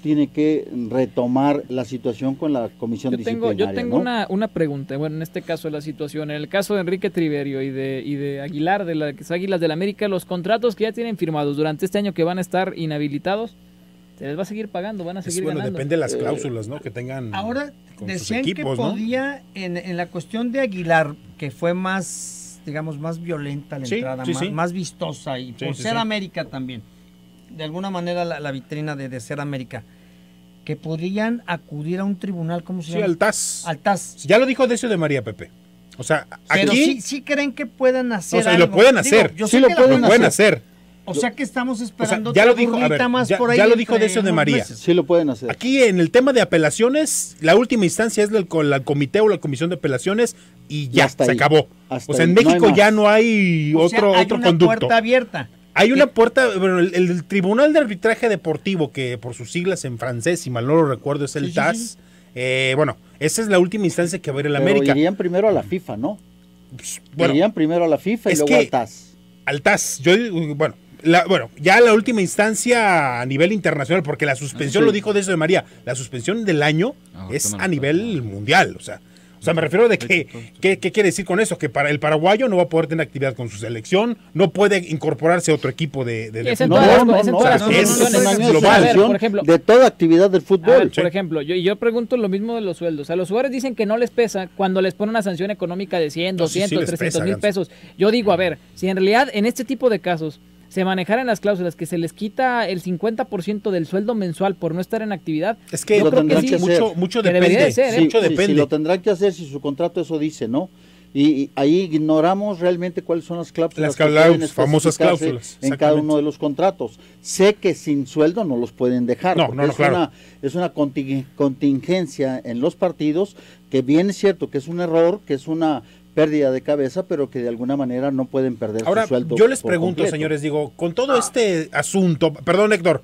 tiene que retomar la situación con la comisión Yo tengo, disciplinaria. yo tengo ¿no? una, una pregunta, bueno, en este caso la situación, en el caso de Enrique Triverio y de, y de Aguilar, de las Águilas del América, los contratos que ya tienen firmados durante este año que van a estar inhabilitados, se les va a seguir pagando, van a seguir Es, bueno, ganando. depende de las cláusulas, ¿no? Que tengan. Ahora, con decían sus equipos, que ¿no? podía, en, en la cuestión de Aguilar, que fue más, digamos, más violenta la Sí, entrada, sí, más, sí. más vistosa, y Sí, por sí, ser sí. América también, de alguna manera la, la vitrina de, de ser América, que podrían acudir a un tribunal, ¿cómo se Sí, llama? al T A S. Al T A S. Ya lo dijo Decio de María, Pepe. O sea, Pero aquí. sí, sí creen que puedan hacer o sea, algo. lo pueden Digo, hacer. yo sí sé lo que la pueden, lo pueden hacer. O sea que estamos O sea, esperando ya lo otra dijo, a burlita ver, más ya, por ahí ya lo dijo entre Decio de unos María. meses. Sí lo pueden hacer. Aquí en el tema de apelaciones, la última instancia es el, con la comité o la comisión de apelaciones y ya, hasta se ahí. acabó. Hasta O sea, en ahí. No hay México más. ya no hay O sea, otro, hay otro una conducto. puerta abierta. Hay una que- puerta, bueno, el, el Tribunal de Arbitraje Deportivo, que por sus siglas en francés, si mal no lo recuerdo, es el Sí, sí, T A S. sí. Eh, bueno, esa es la última instancia que va a ir el Pero América. irían primero a la FIFA, ¿no? Bueno, irían primero a la FIFA y es luego que- al T A S. al T A S, yo digo, bueno, la, bueno, ya la última instancia a nivel internacional, porque la suspensión, Sí. lo dijo Decio de María, la suspensión del año Ah, es toma a la nivel mundial, o sea, o sea, me refiero de que, ¿qué, qué quiere decir con eso? Que para el paraguayo no va a poder tener actividad con su selección, no puede incorporarse a otro equipo de, de, de Es en fútbol. todas las- No, es en no, todas no, las es condiciones. un año de A ver, suspensión por ejemplo, de toda actividad del A fútbol. ver, por ejemplo, yo, yo pregunto lo mismo de los sueldos. A los jugadores dicen que no les pesa cuando les ponen una sanción económica de cien, No, sí, sí doscientos, les trescientos pesa, mil Ganso. pesos. Yo digo, a ver, si en realidad en este tipo de casos se manejaran las cláusulas que se les quita el cincuenta por ciento del sueldo mensual por no estar en actividad, Es que Lo yo creo tendrán que que sí, mucho, hacer. mucho Que debería depende, de ser, ¿eh? Sí, mucho sí, depende. sí, lo tendrán que hacer si su contrato eso dice, ¿no? Y, y ahí ignoramos realmente cuáles son las cláusulas Las que cláusulas, pueden famosas especificarse cláusulas, en cada exactamente. uno de los contratos. Sé que sin sueldo no los pueden dejar, No, porque no, no, es, claro. una, es una conting- contingencia en los partidos que bien es cierto que es un error, que es una pérdida de cabeza, pero que de alguna manera no pueden perder Ahora, su sueldo. yo les por pregunto, completo. señores, digo, con todo este asunto, perdón, Héctor,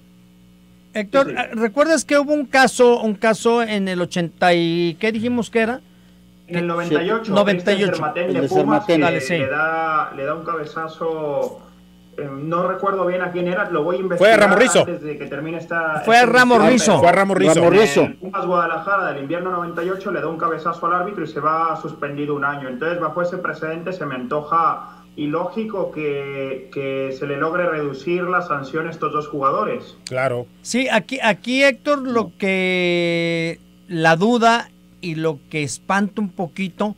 Héctor, ¿recuerdas que hubo un caso, un caso en el ochenta y qué dijimos que era? En el noventa y ocho, noventa y ocho. este Cermatén El de de Pumas, Cermatén. que Dale, sí. le, da, le da un cabezazo, eh, no recuerdo bien a quién era, lo voy a Fue investigar a Ramos Rizo. antes de que termine esta... Fue a esta Ramos emisión, Rizo. pero fue a Ramos Rizo. Ramos Rizo. el Pumas Guadalajara del invierno noventa y ocho le da un cabezazo al árbitro y se va suspendido un año. Entonces, bajo ese precedente se me antoja ilógico que, que se le logre reducir la sanción a estos dos jugadores. Claro. Sí, aquí, aquí Héctor, lo que la duda y lo que espanta un poquito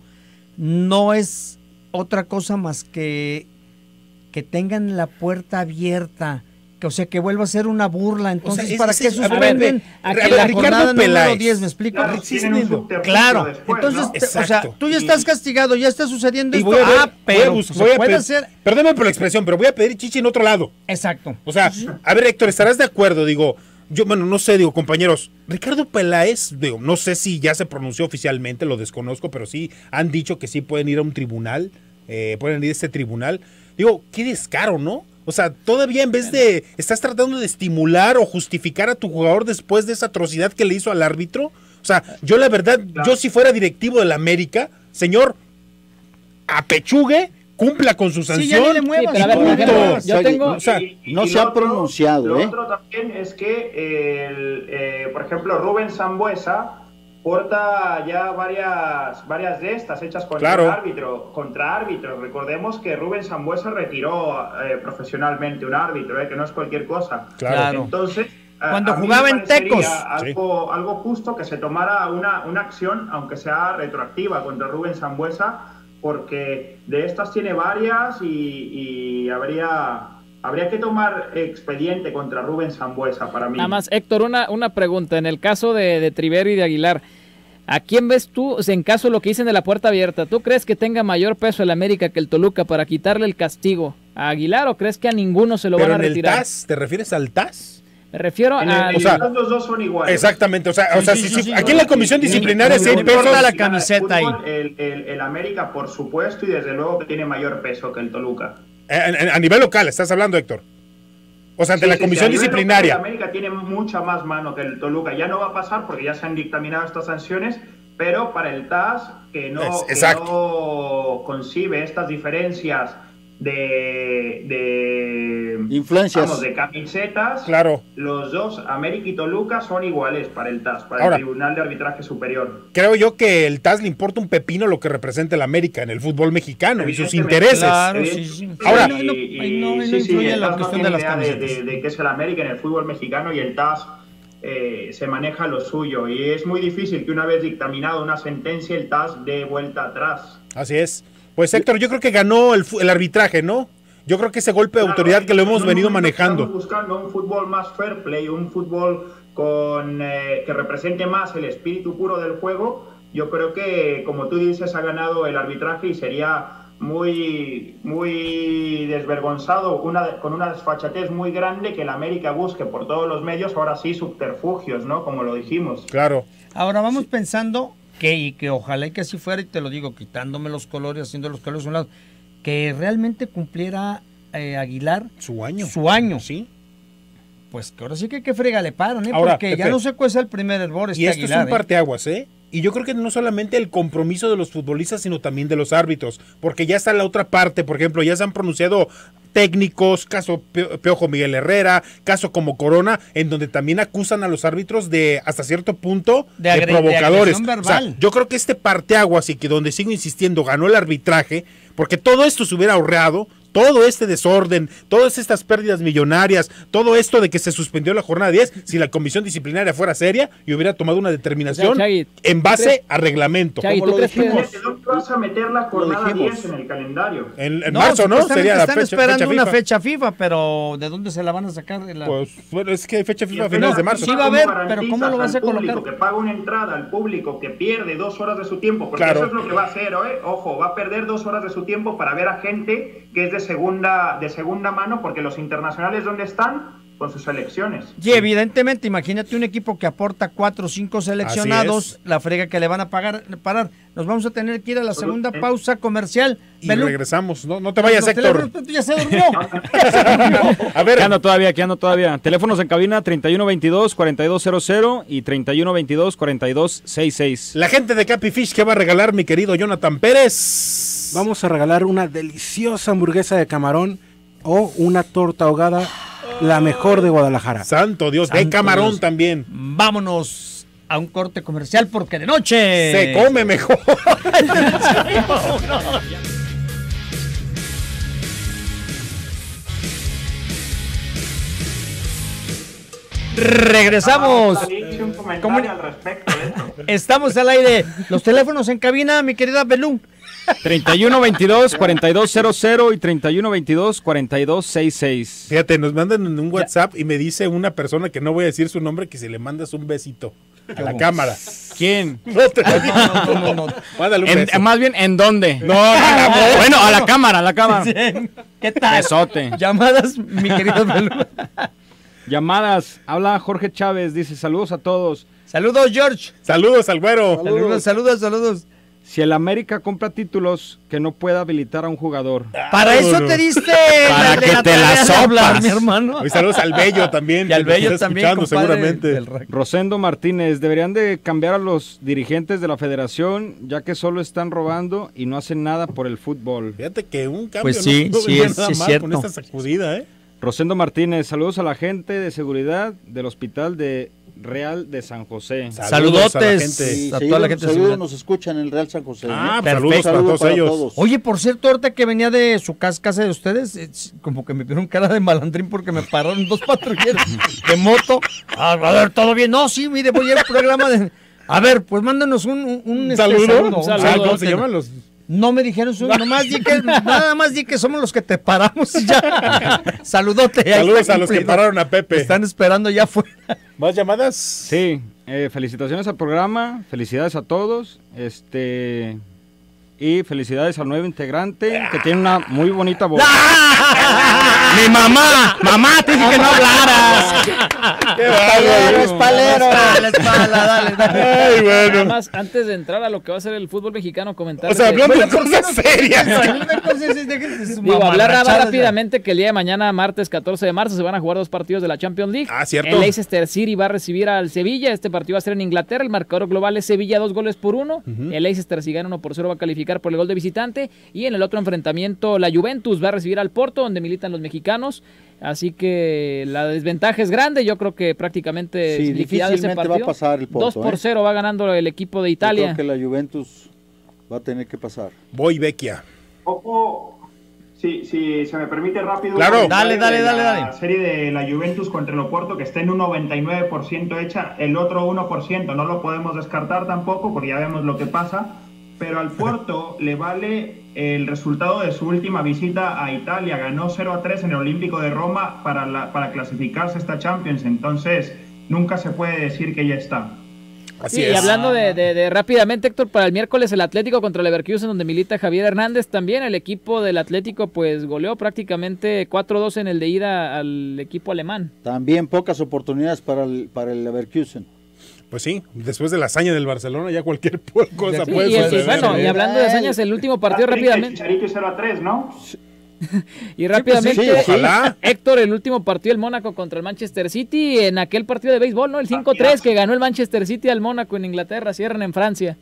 no es otra cosa más que que tengan la puerta abierta, que, o sea, que vuelva a ser una burla. Entonces, es- ¿para es- qué es- a ver, suspenden a ver, en la Ricardo jornada número Peláez. diez? ¿Me explico? Claro, sí, tienen un entiendo. subterfugio Claro, después, entonces, ¿no? te- o sea, Exacto. tú ya Y- estás castigado, ya está sucediendo Y esto. voy a ver, ah, voy a pero bus- pues, voy se a puede pe- hacer. Perdóname por la expresión, pero voy a pedir chichi en otro lado. Exacto. O sea, a ver, Héctor, ¿estarás de acuerdo? Digo, yo, bueno, no sé, digo, compañeros, Ricardo Peláez, digo, no sé si ya se pronunció oficialmente, lo desconozco, pero sí han dicho que sí pueden ir a un tribunal, eh, pueden ir a este tribunal. Digo, qué descaro, ¿no? O sea, todavía en vez de, estás tratando de estimular o justificar a tu jugador después de esa atrocidad que le hizo al árbitro. O sea, yo la verdad, yo si fuera directivo del América, señor, apechugue, cumpla con su Sí, ya sanción. ni le muevas. Sí, pero a ver, por punto. ejemplo, yo Oye, tengo... o sea, Y- y no lo se ha otro- pronunciado, Lo ¿eh? otro también es que, el, eh, por ejemplo, Rubén Sambuesa porta ya varias, varias de estas hechas contra Claro. el árbitro, contra árbitros. Recordemos que Rubén Sambuesa retiró eh, profesionalmente un árbitro, eh, que no es cualquier cosa. Claro. Claro. Entonces, a- Cuando a mí jugaba me en parecería Tecos. Algo, algo justo que se tomara una, una acción, aunque sea retroactiva, contra Rubén Sambuesa, porque de estas tiene varias y, y habría, habría que tomar expediente contra Rubén Sambuesa para mí. Nada más, Héctor, una, una pregunta. En el caso de, de Triverio y de Aguilar, ¿a quién ves tú, o sea, en caso de lo que dicen de la puerta abierta, ¿tú crees que tenga mayor peso el América que el Toluca para quitarle el castigo a Aguilar o crees que a ninguno se lo Pero van a en el retirar? T A S, ¿te refieres al T A S? Me refiero En el- a... en o sea, los dos son iguales. Exactamente, o sea, o Sí, sea sí, si- sí, si- sí, aquí en la comisión Sí, disciplinaria sí, sí hay no pesos. importa la El camiseta ahí. fútbol, El, el, el América, por supuesto, y desde luego que tiene mayor peso que el Toluca. Eh, A, a nivel local, estás hablando, Héctor. O sea, ante Sí, la sí, comisión sí, a nivel disciplinaria. local, el América tiene mucha más mano que el Toluca. Ya no va a pasar porque ya se han dictaminado estas sanciones, pero para el T A S, que no, Es- que exacto. no concibe estas diferencias de, de, Influencias. Vamos, de camisetas, claro. Los dos, América y Toluca, son iguales para el T A S, para Ahora, el Tribunal de Arbitraje Superior. Creo yo que el T A S le importa un pepino lo que representa el América en el fútbol mexicano y sus Evidentemente, intereses. Claro, sí, sí. Ahora, Ahí no, ahí no, ahí no sí, sí, influye el la T A S no cuestión tiene de las idea de, camisetas. de, de qué es el América en el fútbol mexicano, y el T A S eh, se maneja lo suyo, y es muy difícil que una vez dictaminado una sentencia el T A S dé vuelta atrás. Así es. Pues Héctor, yo creo que ganó el, el arbitraje, ¿no? Yo creo que ese golpe de autoridad que lo hemos venido manejando. Estamos buscando un fútbol más fair play, un fútbol con eh, que represente más el espíritu puro del juego. Yo creo que, como tú dices, ha ganado el arbitraje y sería muy, muy desvergonzado, una, con una desfachatez muy grande, que el América busque por todos los medios, ahora sí, subterfugios, ¿no? Como lo dijimos. Claro. Ahora vamos pensando que, y que ojalá y que así fuera, y te lo digo, quitándome los colores, haciendo los colores a un lado, que realmente cumpliera eh, Aguilar su año. Su año. Sí. Pues que ahora sí que, que frega le paran, ¿eh? Ahora, porque Pepe, ya no se cuece el primer hervor este y esto Aguilar, es un parteaguas, ¿eh? Y yo creo que no solamente el compromiso de los futbolistas, sino también de los árbitros, porque ya está la otra parte. Por ejemplo, ya se han pronunciado técnicos, caso Piojo Miguel Herrera, caso como Corona, en donde también acusan a los árbitros de, hasta cierto punto, de, de provocadores. De o sea, yo creo que este parteaguas, y que donde sigo insistiendo, ganó el arbitraje, porque todo esto se hubiera ahorrado, todo este desorden, todas estas pérdidas millonarias, todo esto de que se suspendió la jornada diez, si la comisión disciplinaria fuera seria y hubiera tomado una determinación, o sea, Chagui, en base a reglamento. Chagui, ¿tú crees que ¿dónde vas a meter la jornada diez en el calendario? En, en no, marzo, ¿no? Sería la están fecha, esperando fecha una FIFA. fecha FIFA, pero ¿de dónde se la van a sacar? De la... Pues bueno, es que hay fecha FIFA a finales de marzo. Sí va a haber, pero ¿cómo lo vas a colocar? Público que paga una entrada, al público que pierde dos horas de su tiempo, porque claro. Eso es lo que va a hacer, ¿eh? Ojo, va a perder dos horas de su tiempo para ver a gente que es de segunda de segunda mano, porque los internacionales, ¿dónde están? Con sus selecciones. Y evidentemente, imagínate un equipo que aporta cuatro o cinco seleccionados, la frega que le van a pagar, parar. Nos vamos a tener que ir a la segunda pausa comercial. Y Belú, regresamos. No, no te vayas, Héctor. Ya se durmió. A ver, ¿qué ando todavía? ¿Qué ando todavía? Teléfonos en cabina treinta y uno veintidós, cuarenta y dos cero cero y treinta y uno veintidós, cuarenta y dos sesenta y seis. La gente de Capi Fish, ¿qué va a regalar, mi querido Jonathan Pérez? Vamos a regalar una deliciosa hamburguesa de camarón o una torta ahogada, la mejor de Guadalajara. Santo Dios, Santo de camarón Dios. también. Vámonos a un corte comercial porque de noche se come mejor. Regresamos. Un comentario al respecto de esto. Estamos al aire. Los teléfonos en cabina, mi querida Belú. treinta y uno veintidós, cuarenta y dos cero cero y treinta y uno veintidós, cuarenta y dos sesenta y seis. Fíjate, nos mandan en un WhatsApp y me dice una persona que no voy a decir su nombre que si le mandas un besito a la cámara. ¿Quién? No te lo digo. No, no, no, no. Mándale un En- beso. más bien, ¿en dónde? No, no, no. Bueno, a la cámara, a la cámara. ¿Qué tal? Besote. Llamadas, mi querido Belú. Llamadas. Habla Jorge Chávez, dice saludos a todos. Saludos, George. Saludos al güero. Saludos, saludos, saludos. Si el América compra títulos, que no pueda habilitar a un jugador. Para eso no. te diste Para la- que la te tarea la de hablar, sopas. mi hermano. Hoy saludos al Bello también. Y al que nos Bello está también, escuchando compadre seguramente. del rec- Rosendo Martínez, deberían de cambiar a los dirigentes de la federación, ya que solo están robando y no hacen nada por el fútbol. Fíjate que un cambio Pues sí, no, no sí venía es- nada sí es mal cierto. con esta sacudida, ¿eh? Rosendo Martínez, saludos a la gente de seguridad del hospital de Real de San José. Saludotes. a la gente. Sí, a seguido- toda la gente de seguido seguridad. nos escuchan en el Real San José. Ah, ¿eh? pues saludos para Saludo todos para ellos. todos. Oye, por cierto, ahorita que venía de su casa, casa de ustedes, es como que me vieron cara de malandrín porque me pararon dos patrulleros de moto. Ah, a ver, ¿todo bien? No, sí, mire, voy al programa de... A ver, pues mándanos un, un, un, este, ¿Saludo? saludo, un Ah, saludo. ¿cómo se llaman los...? No me dijeron su... Nomás di que, nada más di que somos los que te paramos y ya. Saludote. ahí Saludos está a los que cumplido. pararon a Pepe. Están esperando ya afuera. ¿Más llamadas? Sí, eh, felicitaciones al programa, felicidades a todos, este y felicidades al nuevo integrante que tiene una muy bonita voz. ¡Mi mamá! ¡Mamá, te dije que no hablaras! ¡Qué Palero, bárbaro! es palero. La espalda, dale, dale. Ay, Nada bueno. más, antes de entrar a lo que va a ser el fútbol mexicano, comentar. O sea, que- hablando de cosas serias. Digo, hablar raba- rápidamente que el día de mañana, martes catorce de marzo, se van a jugar dos partidos de la Champions League. Ah, cierto. El Leicester City va a recibir al Sevilla. Este partido va a ser en Inglaterra. El marcador global es Sevilla dos goles por uno. El Leicester, si gana uno por cero, va a calificar clasificar por el gol de visitante. Y en el otro enfrentamiento, la Juventus va a recibir al Porto, donde militan los mexicanos. Así que la desventaja es grande. Yo creo que prácticamente sí, liquidado ese partido. Va a pasar el Porto, dos por cero ¿eh? Va ganando el equipo de Italia. Yo creo que la Juventus va a tener que pasar. Voy Vecchia. Ojo, si, si se me permite rápido. Claro. Dale, dale, dale, dale. La serie de la Juventus contra el Oporto, que está en un noventa y nueve por ciento hecha, el otro uno por ciento no lo podemos descartar tampoco, porque ya vemos lo que pasa. Pero al Porto le vale el resultado de su última visita a Italia. Ganó cero a tres en el Olímpico de Roma para, la, para clasificarse a esta Champions. Entonces, nunca se puede decir que ya está. Así sí, es. Y hablando de, de, de rápidamente, Héctor, para el miércoles el Atlético contra el Leverkusen, donde milita Javier Hernández. También el equipo del Atlético pues goleó prácticamente cuatro dos en el de ida al equipo alemán. También pocas oportunidades para el, para el Leverkusen. Pues sí, después de la hazaña del Barcelona ya cualquier cosa sí, puede y, suceder. y bueno, y hablando de hazañas, el último partido rápidamente. Chicharito y cero a tres, ¿no? Y rápidamente, sí, pues sí, ojalá. Héctor, el último partido del Mónaco contra el Manchester City, en aquel partido de béisbol, ¿no? El cinco tres que ganó el Manchester City al Mónaco en Inglaterra, cierran en Francia.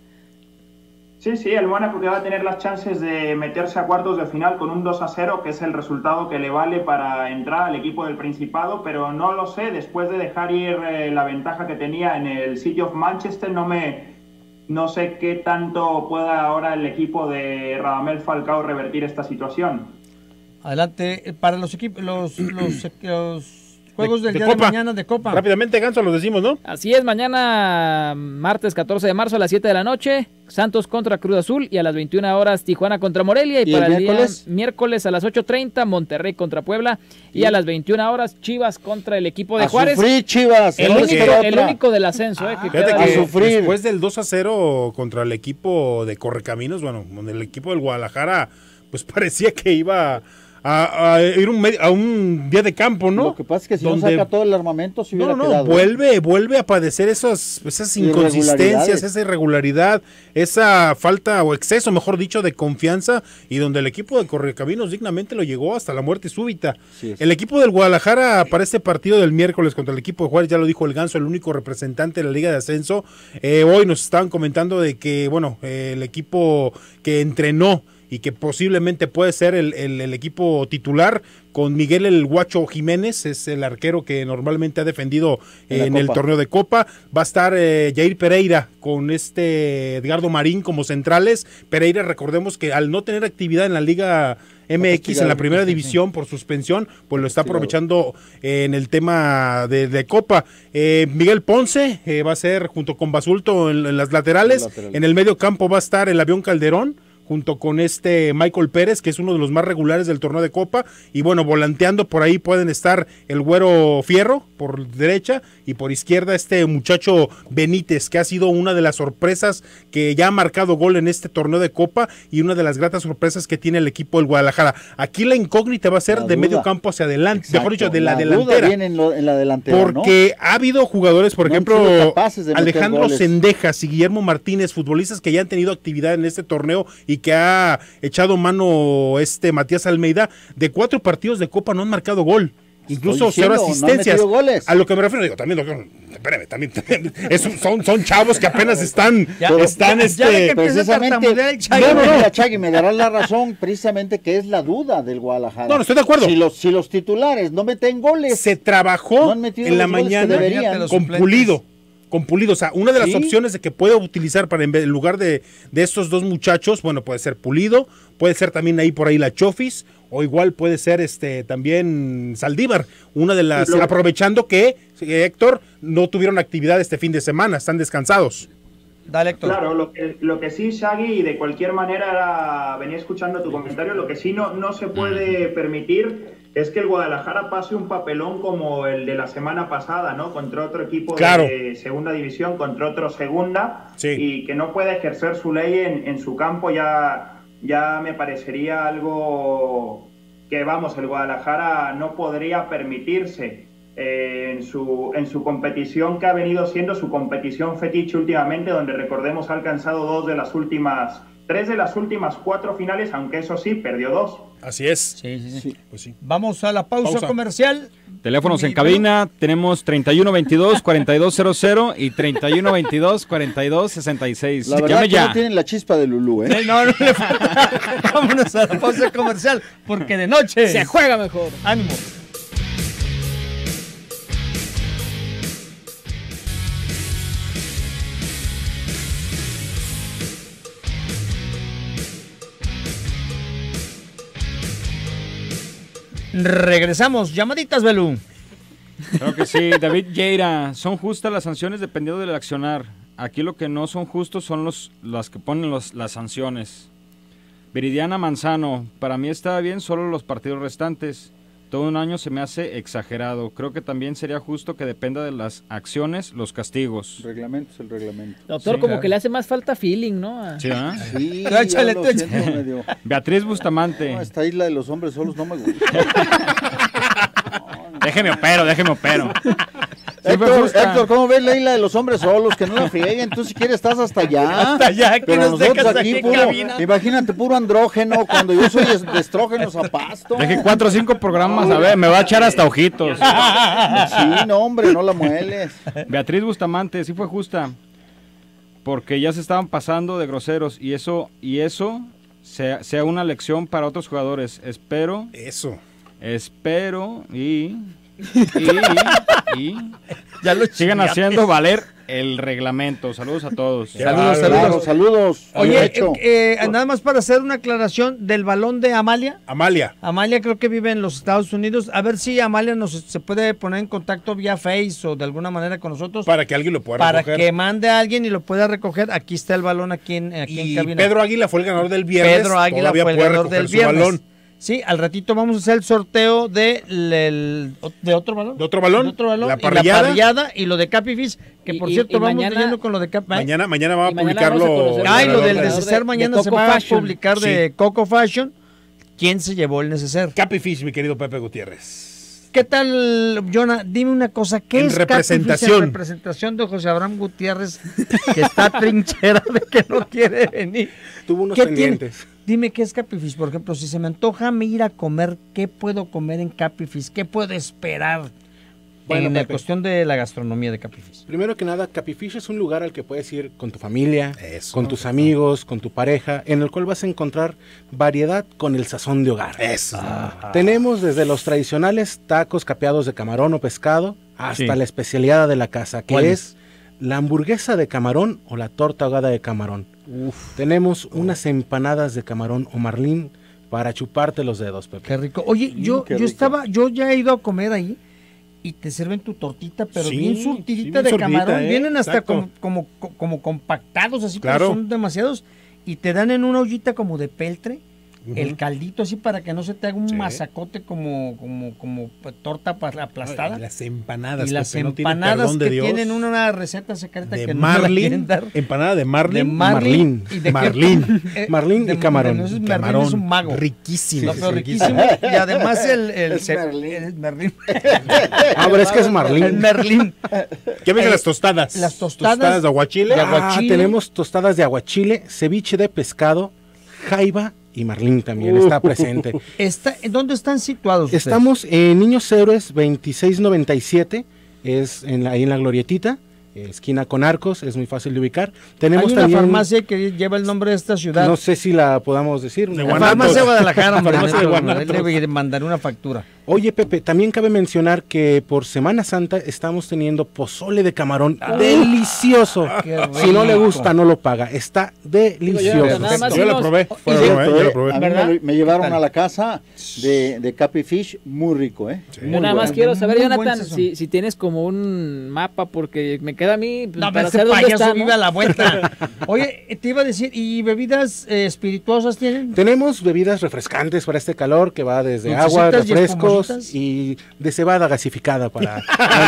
Sí, sí, el Mónaco que va a tener las chances de meterse a cuartos de final con un dos a cero, que es el resultado que le vale para entrar al equipo del Principado, pero no lo sé, después de dejar ir eh, la ventaja que tenía en el City of Manchester, no me no sé qué tanto pueda ahora el equipo de Radamel Falcao revertir esta situación. Adelante, para los equipos, los, los, los juegos De- del de día Copa. de mañana de Copa. Rápidamente, Ganso, lo decimos, ¿no? Así es, mañana martes catorce de marzo a las siete de la noche, Santos contra Cruz Azul, y a las veintiuna horas Tijuana contra Morelia, y, ¿Y para el el, miércoles? día miércoles a las ocho treinta Monterrey contra Puebla, y a las veintiuna horas Chivas contra el equipo de A Juárez. sufrir, Chivas. El no les único, queda el otra. único del ascenso, eh, que Fíjate queda- a que sufrir. después del dos a cero contra el equipo de Correcaminos, bueno, donde el equipo del Guadalajara, pues parecía que iba a, a ir un medio- a un día de campo, ¿no? Lo que pasa es que si Donde- no saca todo el armamento, se No, hubiera no, no, quedado. vuelve, vuelve a padecer esas, esas inconsistencias, Irregularidades. esa irregularidad, esa falta o exceso, mejor dicho, de confianza, y donde el equipo de Correcaminos dignamente lo llegó hasta la muerte súbita. Sí es. El equipo del Guadalajara para este partido del miércoles contra el equipo de Juárez, ya lo dijo el Ganso, el único representante de la Liga de Ascenso. Eh, hoy nos estaban comentando de que, bueno, eh, el equipo que entrenó y que posiblemente puede ser el, el, el equipo titular con Miguel el Guacho Jiménez, es el arquero que normalmente ha defendido En la en el Copa. torneo de Copa. Va a estar eh, Jair Pereira con este Edgardo Marín como centrales. Pereira, recordemos que al no tener actividad en la Liga M X en la primera división por suspensión, pues lo está aprovechando eh, en el tema de, de Copa. Eh, Miguel Ponce eh, va a ser junto con Basulto en, en las laterales. Los laterales. En el medio campo va a estar el Avión Calderón junto con este Michael Pérez, que es uno de los más regulares del torneo de Copa, y bueno, volanteando por ahí pueden estar el Güero Fierro por derecha, y por izquierda este muchacho Benítez, que ha sido una de las sorpresas que ya ha marcado gol en este torneo de Copa, y una de las gratas sorpresas que tiene el equipo del Guadalajara. Aquí la incógnita va a ser La de duda. medio campo hacia adelante, Exacto. mejor dicho, de la, La duda delantera. viene en, lo- en la delantera, Porque ha habido jugadores, por No han sido ejemplo, capaces de meter Alejandro goles. Sendejas y Guillermo Martínez, futbolistas que ya han tenido actividad en este torneo y que ha echado mano este Matías Almeida, de cuatro partidos de Copa no han marcado gol. Incluso Estoy cero diciendo, no han asistencias. metido goles. A lo que me refiero, digo, también, doctor, espérame, también, también, es un- son, son chavos que apenas están, Ya, están, ya, este, ya ve que empieza a precisamente, tartamudear el Chagui. no, no, no, la Chagui, me darás la razón, precisamente que es la duda del Guadalajara. No, no, estoy de acuerdo. Si los, si los titulares no meten goles, se no trabajó han metido en la los goles que mañana deberían. los con suplentes. Pulido. Con Pulido, o sea, una de las Sí. opciones de que pueda utilizar para en, vez- en lugar de, de estos dos muchachos, bueno, puede ser Pulido, puede ser también ahí por ahí la Chofis, o igual puede ser este también Saldívar, una de las, Lo- aprovechando que eh, Héctor no tuvieron actividad este fin de semana, están descansados. Dale, Héctor. Claro, lo que, lo que sí, Shaggy, y de cualquier manera era- venía escuchando tu comentario, lo que sí no, no se puede permitir es que el Guadalajara pase un papelón como el de la semana pasada, ¿no? Contra otro equipo Claro. de segunda división, contra otro segunda, Sí. y que no pueda ejercer su ley en, en su campo, ya, ya me parecería algo que, vamos, el Guadalajara no podría permitirse eh, en, su, en su competición, que ha venido siendo su competición fetiche últimamente, donde recordemos ha alcanzado dos de las últimas, tres de las últimas cuatro finales, aunque eso sí, perdió dos. Así es. Sí, sí, sí. Sí. Pues sí. Vamos a la pausa, Pausa. comercial. Teléfonos en cabina, tenemos treinta y uno veintidós, cuarenta y dos cero cero y treinta y uno veintidós, cuarenta y dos sesenta y seis. La verdad Llame que ya. no tienen la chispa de Lulú, ¿eh? No, no le falta. Vámonos a la pausa comercial, porque de noche se juega mejor. Ánimo. Regresamos, llamaditas, Belú. Claro que sí, David Lleira, son justas las sanciones dependiendo del accionar. Aquí lo que no son justos son los las que ponen los, las sanciones. Viridiana Manzano, para mí está bien solo los partidos restantes. Todo un año se me hace exagerado. Creo que también sería justo que dependa de las acciones, los castigos. El reglamento es el reglamento. Doctor, Sí, como claro. que le hace más falta feeling, ¿no? Sí, ¿ah? Sí, Tú échale, ya lo tú siento échale. medio. Beatriz Bustamante. No, esta isla de los hombres solos no me gusta. Déjeme opero, déjeme opero. Sí, fue Héctor, justa. Héctor, ¿cómo ves la isla de los hombres solos? Que no la frieguen, tú si quieres estás hasta allá. Hasta allá, que Pero nos nosotros dejas aquí aquí en puro, cabina. imagínate, puro andrógeno, cuando yo soy de de estrógenos a pasto. Deje cuatro o cinco programas, a ver, me va a echar hasta ojitos. Sí, no, hombre, no la mueles. Beatriz Bustamante, sí fue justa. Porque ya se estaban pasando de groseros y eso, y eso sea, sea una lección para otros jugadores. Espero, Eso. espero y, y, y Ya lo sigan chingaste. haciendo valer el reglamento. Saludos a todos. Saludos, Claro, saludos. saludos. Oye, Hecho. eh, eh, nada más para hacer una aclaración del balón de Amalia. Amalia. Amalia creo que vive en los Estados Unidos. A ver si Amalia nos se puede poner en contacto vía Face o de alguna manera con nosotros Para que alguien lo pueda para recoger. que mande a alguien y lo pueda recoger. Aquí está el balón aquí en, aquí Y en cabina. Pedro Águila fue el ganador del viernes. Pedro Águila Todavía fue el puede ganador recoger del su viernes. balón. Sí, al ratito vamos a hacer el sorteo de, el- de otro balón. ¿De otro balón? De otro balón. La y parrillada. la parrillada y lo de Capi Fish, que por Y- y- cierto y vamos mañana- leyendo con lo de Capi. Mañana, mañana va a Y mañana publicarlo. vamos a conocer Ah, y lo el del ganador de- neceser de mañana se Coco va Fashion. a publicar de Coco Fashion. ¿Quién se llevó el neceser? Capi Fish, mi querido Pepe Gutiérrez. ¿Qué tal, Jonah? Dime una cosa. ¿Qué En es Capi Fish representación. en representación de José Abraham Gutiérrez, que está trinchera de que no quiere venir? Tuvo unos ¿Qué tiene? pendientes. Dime qué es Capi Fish. Por ejemplo, si se me antoja me ir a comer, ¿qué puedo comer en Capi Fish? ¿Qué puedo esperar Bueno, en la Pepe. cuestión de la gastronomía de Capi Fish? Primero que nada, Capifish es un lugar al que puedes ir con tu familia, Eso. con tus amigos, con tu pareja, en el cual vas a encontrar variedad con el sazón de hogar. Eso. Tenemos desde los tradicionales tacos capeados de camarón o pescado hasta Sí. la especialidad de la casa, que ¿Cuál? es la hamburguesa de camarón o la torta ahogada de camarón. Tenemos unas empanadas de camarón o marlín para chuparte los dedos, Pepe. Qué rico. Oye, Mm, yo, qué yo rico. estaba, yo ya he ido a comer ahí y te sirven tu tortita, pero Sí, bien sí, surtidita bien de surtidita, camarón. ¿eh? Vienen hasta Exacto. como, como, como compactados, así, Claro. pero son demasiados. Y te dan en una ollita como de peltre, el caldito así para que no se te haga un Sí. masacote como, como, como torta pa- aplastada. Y las empanadas. Y las Pepe, no tiene empanadas perdón de que Dios. tienen una receta secreta de que no me la quieren marlin. dar. Empanada de marlin. De marlin. marlin. ¿Y de qué? Marlin. Eh, Marlin y de- camarón. de- no, ese Camarón. Marlin es un mago. Riquísimo. No, pero riquísimo. Y además el... el Es se- Merlín. el Merlín. Ah, pero es que es marlín. El Merlín. ¿Qué ves de Eh, las tostadas? las tostadas de aguachile. de Ah, aguachile. tenemos tostadas de aguachile, ceviche de pescado, jaiba y marlín también está presente. Está, ¿Dónde están situados ustedes? Estamos en Niños Héroes veintiséis noventa y siete, es en la, ahí en la Glorietita, esquina con Arcos, es muy fácil de ubicar. Tenemos Hay una también, farmacia que lleva el nombre de esta ciudad. no sé si la podamos decir. De la Guanatos. farmacia de Guadalajara, hombre, Farmacia de neta, Guanatos. le voy a mandar una factura. Oye, Pepe, también cabe mencionar que por Semana Santa estamos teniendo pozole de camarón delicioso. qué Si no le rico. gusta, no lo paga. Está delicioso. nada más Yo la unos- probé. y- Fue Es bueno, cierto, ¿eh? Yo la eh, probé. a mí ¿Verdad? me, lo- me llevaron ¿Qué tal? a la casa de, de Capi Fish, muy rico, ¿eh? Sí. Yo Muy nada más bueno. quiero saber, Muy buen Jonathan, sazón. si, si tienes como un mapa, porque me queda a mí pues, No, pero para ese saber dónde payaso está, vive ¿no? a la vuelta. Oye, te iba a decir, ¿y bebidas eh, espirituosas tienen? Tenemos bebidas refrescantes para este calor que va desde Dulcecitas agua, y refrescos espumositas. y de cebada gasificada para...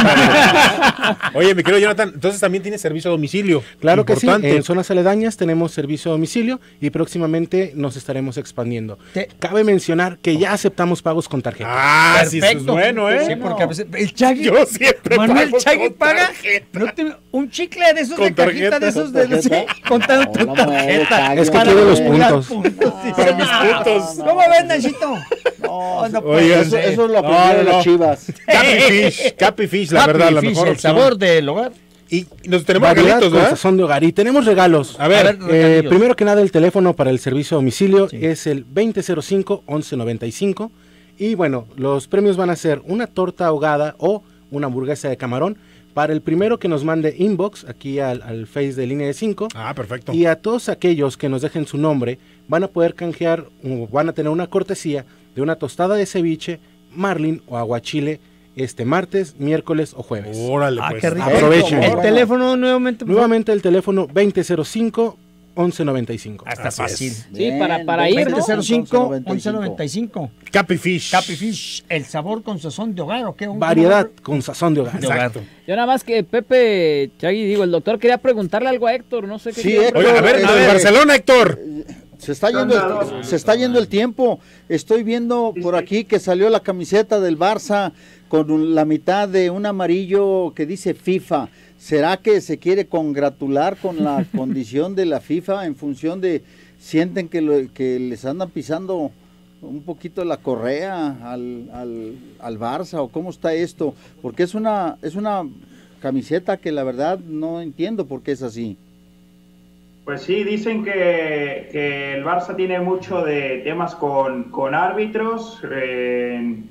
Oye, mi querido Jonathan, entonces también tiene servicio a domicilio. Claro que Importante. sí, en zonas aledañas tenemos servicio a domicilio y próximamente nos estaremos expandiendo. Te- Cabe mencionar que ya aceptamos pagos con tarjeta. Ah, sí, eso es Perfecto. bueno, ¿eh? Sí, porque a veces el Chagui, Yo siempre Manuel pago Chagui con paga. tarjeta. No te último, un chicle de esos Con de cajita, tarjeta. de esos de, ¿Con sí, tarjeta? contando No, tu no, tarjeta. no, Es que Para quiere los acumular puntos. sí. Para mis puntos. ¿Cómo ves, Nachito? No, no, Oigan, eso, eso es lo No, aprendió no, de no. las Chivas. Capi Fish, Capi Fish, la Happy verdad, la Fish, mejor el opción. sabor del hogar. Y nos tenemos Variedad regalitos, con ¿verdad? sazón de hogar. Y tenemos regalos. A ver, A ver, Eh, regalillos. primero que nada, el teléfono para el servicio a domicilio es el veinte cero cinco, once noventa y cinco. Y bueno, los premios van a ser una torta ahogada o una hamburguesa de camarón. Para el primero que nos mande inbox aquí al, al Face de Línea de cinco. Ah, perfecto. Y a todos aquellos que nos dejen su nombre, van a poder canjear, o van a tener una cortesía de una tostada de ceviche, marlin o aguachile este martes, miércoles o jueves. Órale, Ah, pues. qué rico. Aprovechen. El teléfono nuevamente. por favor. Nuevamente el teléfono veinte cero cinco, once noventa y cinco. Ah, está Así fácil. es. Sí, para- para ir, ¿no? veinte cero cinco, once noventa y cinco. Capi Fish. Capi Fish, el sabor con sazón de hogar, ¿o qué? ¿Un- Variedad con sazón de hogar. de hogar? Exacto. Yo nada más que Pepe, Chagui, digo, el doctor quería preguntarle algo a Héctor, no sé qué. Sí, quería Héctor. Oiga, a ver, Eh, lo de eh, Barcelona, Héctor. Se está yendo el, se está yendo el tiempo. Estoy viendo por aquí que salió la camiseta del Barça con un- la mitad de un amarillo que dice FIFA. ¿Será que se quiere congratular con la condición de la FIFA en función de sienten que, lo- que les andan pisando un poquito la correa al, al, al Barça o cómo está esto? Porque es una es una camiseta que la verdad no entiendo por qué es así. Pues sí, dicen que, que el Barça tiene mucho de temas con, con árbitros eh, en,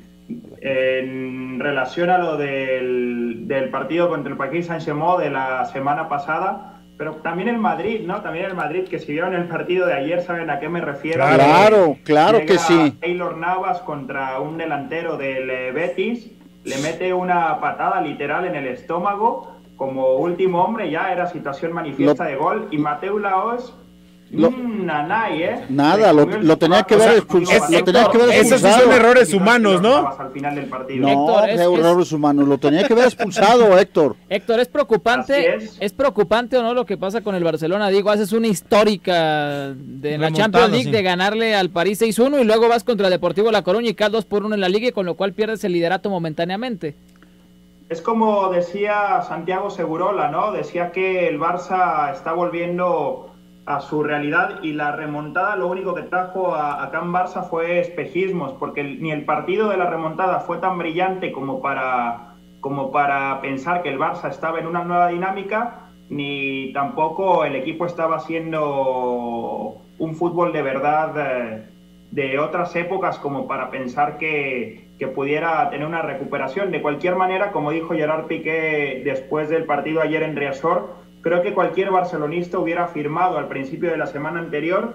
en relación a lo del, del partido contra el Paris Saint-Germain de la semana pasada, pero también el Madrid, ¿no? También el Madrid, que si vieron el partido de ayer saben a qué me refiero. Claro, Que claro llega que sí. Keylor Navas contra un delantero del eh, Betis, le mete una patada literal en el estómago. Como último hombre ya era situación manifiesta Lo- de gol y Mateu Laos Lo- mm, nanay, ¿eh? Nada, lo- Le comió el lo tenía que zapato, haber o sea, expulsado, es- lo tenía que haber Esos sí expulsado. son errores humanos, ¿no? Al final del partido. No, Héctor, es- fue es- errores humanos, lo tenía que haber expulsado, Héctor. Héctor, ¿es preocupante? Así es. es. preocupante o no lo que pasa con el Barcelona? Digo, haces una histórica de la Remontada, Champions League sí. de ganarle al París seis uno y luego vas contra el Deportivo La Coruña y caes dos por uno en la liga y con lo cual pierdes el liderato momentáneamente. Es como decía Santiago Segurola, ¿no? Decía que el Barça está volviendo a su realidad y la remontada lo único que trajo a, acá en Barça fue espejismos, porque el- ni el partido de la remontada fue tan brillante como para, como para pensar que el Barça estaba en una nueva dinámica, ni tampoco el equipo estaba haciendo un fútbol de verdad eh, de otras épocas como para pensar que, que pudiera tener una recuperación. De cualquier manera, como dijo Gerard Piqué después del partido ayer en Riazor, creo que cualquier barcelonista hubiera afirmado al principio de la semana anterior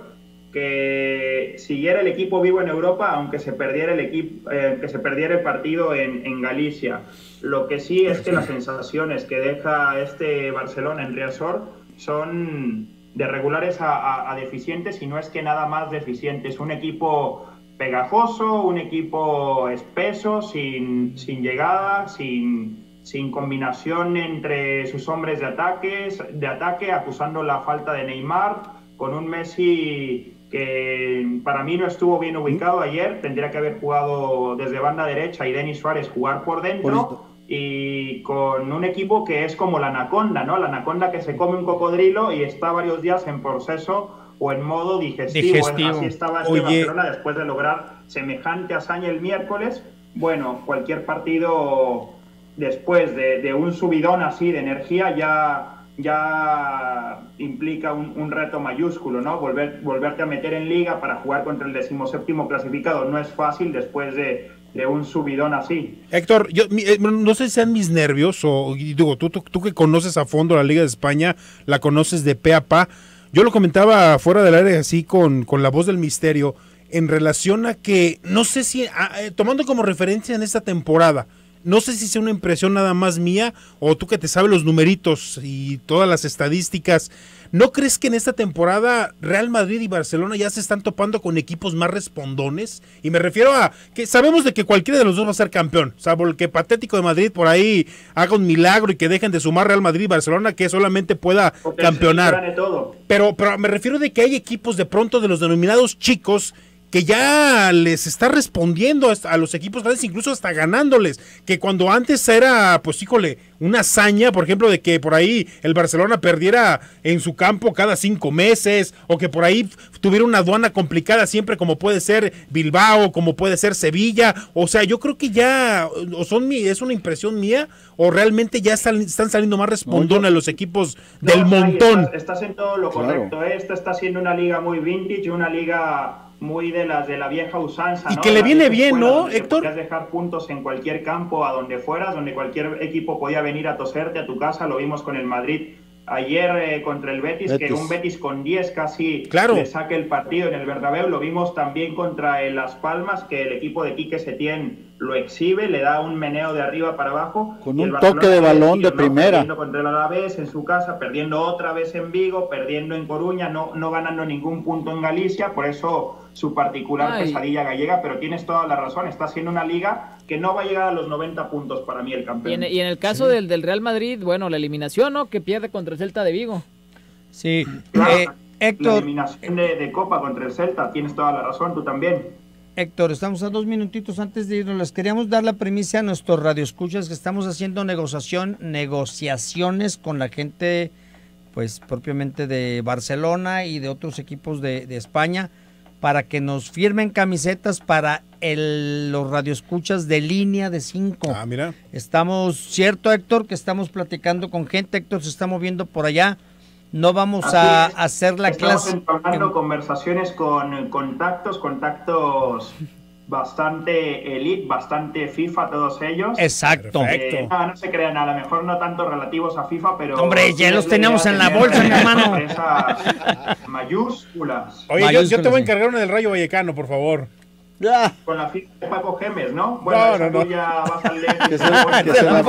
que siguiera el equipo vivo en Europa, aunque se perdiera el equipo, eh, que se perdiera el partido en, en Galicia. Lo que sí es que las sensaciones que deja este Barcelona en Riazor son de regulares a, a, a deficientes, y no es que nada más deficientes. Un equipo pegajoso, un equipo espeso, sin, sin llegada, sin, sin combinación entre sus hombres de, ataques, de ataque, acusando la falta de Neymar, con un Messi que para mí no estuvo bien ubicado ayer, tendría que haber jugado desde banda derecha y Denis Suárez jugar por dentro, y con un equipo que es como la anaconda, ¿no? La anaconda que se come un cocodrilo y está varios días en proceso o en modo digestivo. Digestivo. Así estaba este Oye. Barcelona después de lograr semejante hazaña el miércoles. Bueno, cualquier partido después de, de un subidón así de energía ya ya implica un, un reto mayúsculo, ¿no? Volver, volverte a meter en liga para jugar contra el decimoséptimo clasificado no es fácil después de, de un subidón así. Héctor, yo mi- eh, no sé si sean mis nervios o y digo, tú, tú, tú que conoces a fondo la Liga de España, la conoces de pe a pa. Yo lo comentaba fuera del aire así con, con la voz del misterio en relación a que no sé si, a- eh, tomando como referencia en esta temporada, no sé si sea una impresión nada más mía o tú que te sabes los numeritos y todas las estadísticas, ¿no crees que en esta temporada Real Madrid y Barcelona ya se están topando con equipos más respondones? Y me refiero a que sabemos de que cualquiera de los dos va a ser campeón, salvo el que patético de Madrid por ahí haga un milagro y que dejen de sumar Real Madrid y Barcelona, que solamente pueda Porque campeonar. se gane todo. Pero, pero me refiero de que hay equipos de pronto de los denominados chicos que ya les está respondiendo a los equipos grandes, incluso hasta ganándoles, que cuando antes era, pues híjole, una hazaña, por ejemplo, de que por ahí el Barcelona perdiera en su campo cada cinco meses, o que por ahí tuviera una aduana complicada siempre, como puede ser Bilbao, como puede ser Sevilla. O sea, yo creo que ya, o son mi, es una impresión mía, o realmente ya están, están saliendo más respondones los equipos no, del montón. Estás, estás en todo lo correcto, claro. Esta está siendo una liga muy vintage, una liga muy de las de la vieja usanza, y ¿no? que le viene bien, ¿no, Héctor? Podías dejar puntos en cualquier campo, a donde fueras, donde cualquier equipo podía venir a toserte a tu casa. Lo vimos con el Madrid ayer eh, contra el Betis, Betis, que un Betis con diez casi claro. le saque el partido en el Bernabéu. Lo vimos también contra el Las Palmas, que el equipo de Quique Setién lo exhibe, le da un meneo de arriba para abajo. Con un toque de balón de primera. Perdiendo contra el Alavés en su casa, perdiendo otra vez en Vigo, perdiendo en Coruña, no, no ganando ningún punto en Galicia, por eso su particular Ay. pesadilla gallega, pero tienes toda la razón, está siendo una liga que no va a llegar a los noventa puntos para mí el campeón. Y en, y en el caso sí. del, del Real Madrid, bueno, la eliminación, ¿no? Que pierde contra el Celta de Vigo. Sí, claro, eh, Héctor. La eliminación de, de Copa contra el Celta, tienes toda la razón, tú también. Héctor, estamos a dos minutitos antes de irnos. Les queríamos dar la primicia a nuestros radioescuchas que estamos haciendo negociación, negociaciones con la gente, pues propiamente de Barcelona y de otros equipos de, de España, para que nos firmen camisetas para el, los radioescuchas de línea de cinco. Ah, mira. Estamos, cierto, Héctor, que estamos platicando con gente. Héctor se está moviendo por allá. No vamos a es. hacer la Estamos clase. Estamos entablando conversaciones con contactos, contactos bastante elite, bastante FIFA, todos ellos. Exacto. Eh, no, no se crean, a lo mejor no tanto relativos a FIFA, pero... Hombre, ya los teníamos en la bolsa, mi hermano. Mayúsculas. Oye, mayúsculas, yo, yo te voy a encargar una del Rayo Vallecano, por favor. Ya. Con la firma de Paco Gemes, ¿no? Bueno, no, no, no. Ya vas al que se, que se la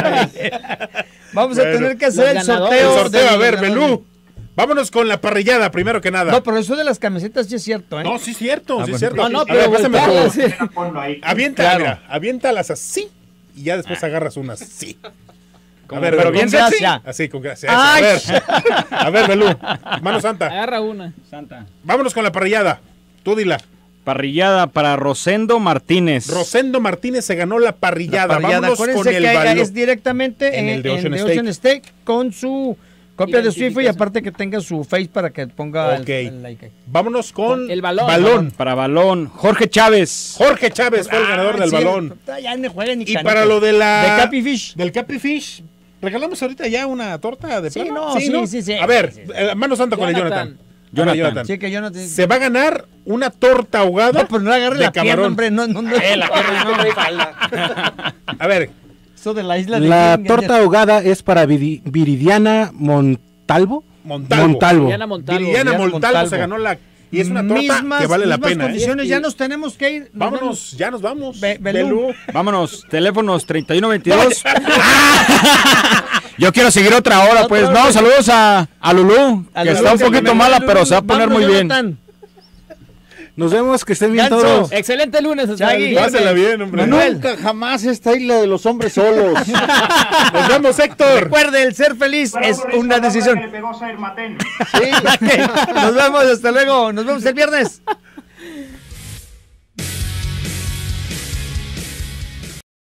Vamos bueno, a tener que hacer el sorteo. El sorteo, a ver, Belú. Vámonos con la parrillada, primero que nada. No, pero eso de las camisetas sí es cierto, ¿eh? No, sí es cierto, ah, sí es cierto. No, no, pero... A ver, pásame todo. Sí. Avienta, claro. Mira, aviéntalas así y ya después agarras unas así. A ver, pero bien sexy. Así, con gracia. A ver, a ver, Belú, mano santa. Agarra una, santa. Vámonos con la parrillada, tú dila. Parrillada para Rosendo Martínez. Rosendo Martínez se ganó la parrillada. La parrillada. Vámonos Acuérdense con el que balón. Es directamente en, en el de Ocean, en Steak. Ocean Steak con su copia de su I F A y aparte que tenga su face para que ponga okay. el, el like. Vámonos con el balón. balón. Para balón. Jorge Chávez. Jorge Chávez fue el ganador ah, del sí, balón. Ya no juega ni y canicas. Para lo de la... De Capi Fish. Del Capi Fish. ¿Regalamos ahorita ya una torta de sí, plano? No, sí, sí, ¿no? sí, sí. A ver, sí, sí. mano santa con el Jonathan. Jonathan. Jonathan. Sí, que Jonathan. Se va a ganar una torta ahogada. No, pues no agarre de la pierna, hombre. No, no, no. Eh, la pierna no me falta. A ver. Eso de la isla de La King, torta ya. ahogada es para Viri, Viridiana Montalvo. Montalvo. Montalvo. Viridiana Montalvo. Viridiana Montalvo, Montalvo se ganó la... Y es una torta mismas, que vale la pena. Condiciones, ¿eh? Ya nos tenemos que ir. Nos vámonos, vamos. ya nos vamos. Be Belú. Vámonos, teléfonos treinta y uno veintidós. Yo quiero seguir otra hora, pues. No, no saludos a, a Lulú, a que Lulú, está un poquito mala, pero se va a poner muy bien. Jonathan. Nos vemos, que estén bien Ganso. todos. Excelente lunes. Chagui, pásala bien, hombre. Nunca jamás esta isla de los hombres solos. Nos vemos, Héctor. Recuerde, el ser feliz bueno, es una decisión. Le pegó Sair Matén. Sí. Nos vemos, hasta luego. Nos vemos el viernes.